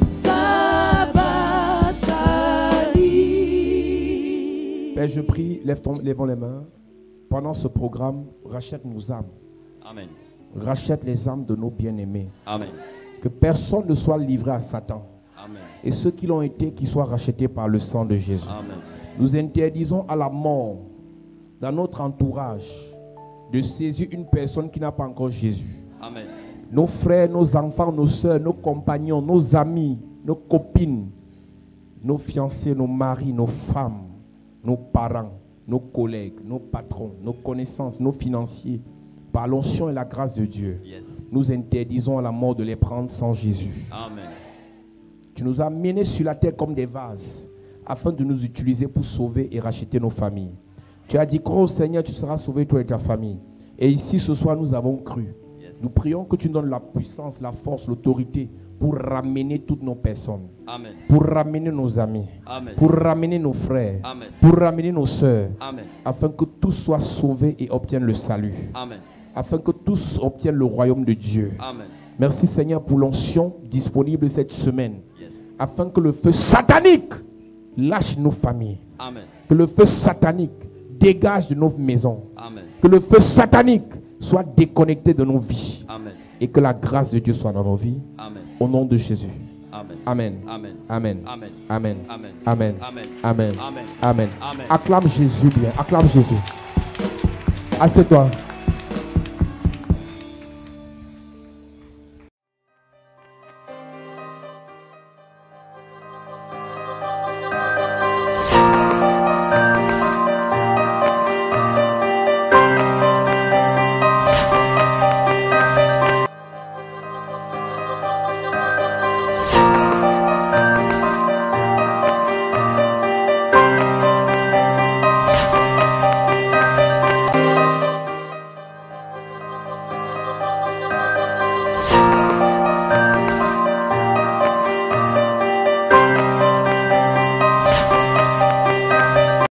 sabachthani. Père, je prie, lève ton, lèvons les mains. Pendant ce programme, rachète nos âmes. Amen. Rachète les âmes de nos bien-aimés. Amen. Que personne ne soit livré à Satan. Amen. Et ceux qui l'ont été, qu'ils soient rachetés par le sang de Jésus. Amen. Nous interdisons à la mort, dans notre entourage, de saisir une personne qui n'a pas encore Jésus. Amen. Nos frères, nos enfants, nos soeurs, nos compagnons, nos amis, nos copines, nos fiancés, nos maris, nos femmes, nos parents, nos collègues, nos patrons, nos connaissances, nos financiers, par l'onction et la grâce de Dieu, Yes. nous interdisons à la mort de les prendre sans Jésus. Amen. Tu nous as menés sur la terre comme des vases, afin de nous utiliser pour sauver et racheter nos familles. Tu as dit, crois au Seigneur, tu seras sauvé toi et ta famille. Et ici, ce soir, nous avons cru. Yes. Nous prions que tu nous donnes la puissance, la force, l'autorité pour ramener toutes nos personnes, Amen. pour ramener nos amis, Amen. pour ramener nos frères, Amen. pour ramener nos sœurs, Amen. afin que tous soient sauvés et obtiennent le salut, Amen. afin que tous obtiennent le royaume de Dieu. Amen. Merci Seigneur pour l'onction disponible cette semaine, Yes. afin que le feu satanique lâche nos familles, Amen. que le feu satanique dégage de nos maisons, Amen. que le feu satanique soit déconnecté de nos vies, Amen. et que la grâce de Dieu soit dans nos vies. Amen. Au nom de Jésus. Amen. Amen. Amen. Amen. Amen. Amen. Amen. Amen. Amen. Amen. Amen. Amen. Amen. Acclame Jésus bien. Acclame Jésus. Assieds-toi.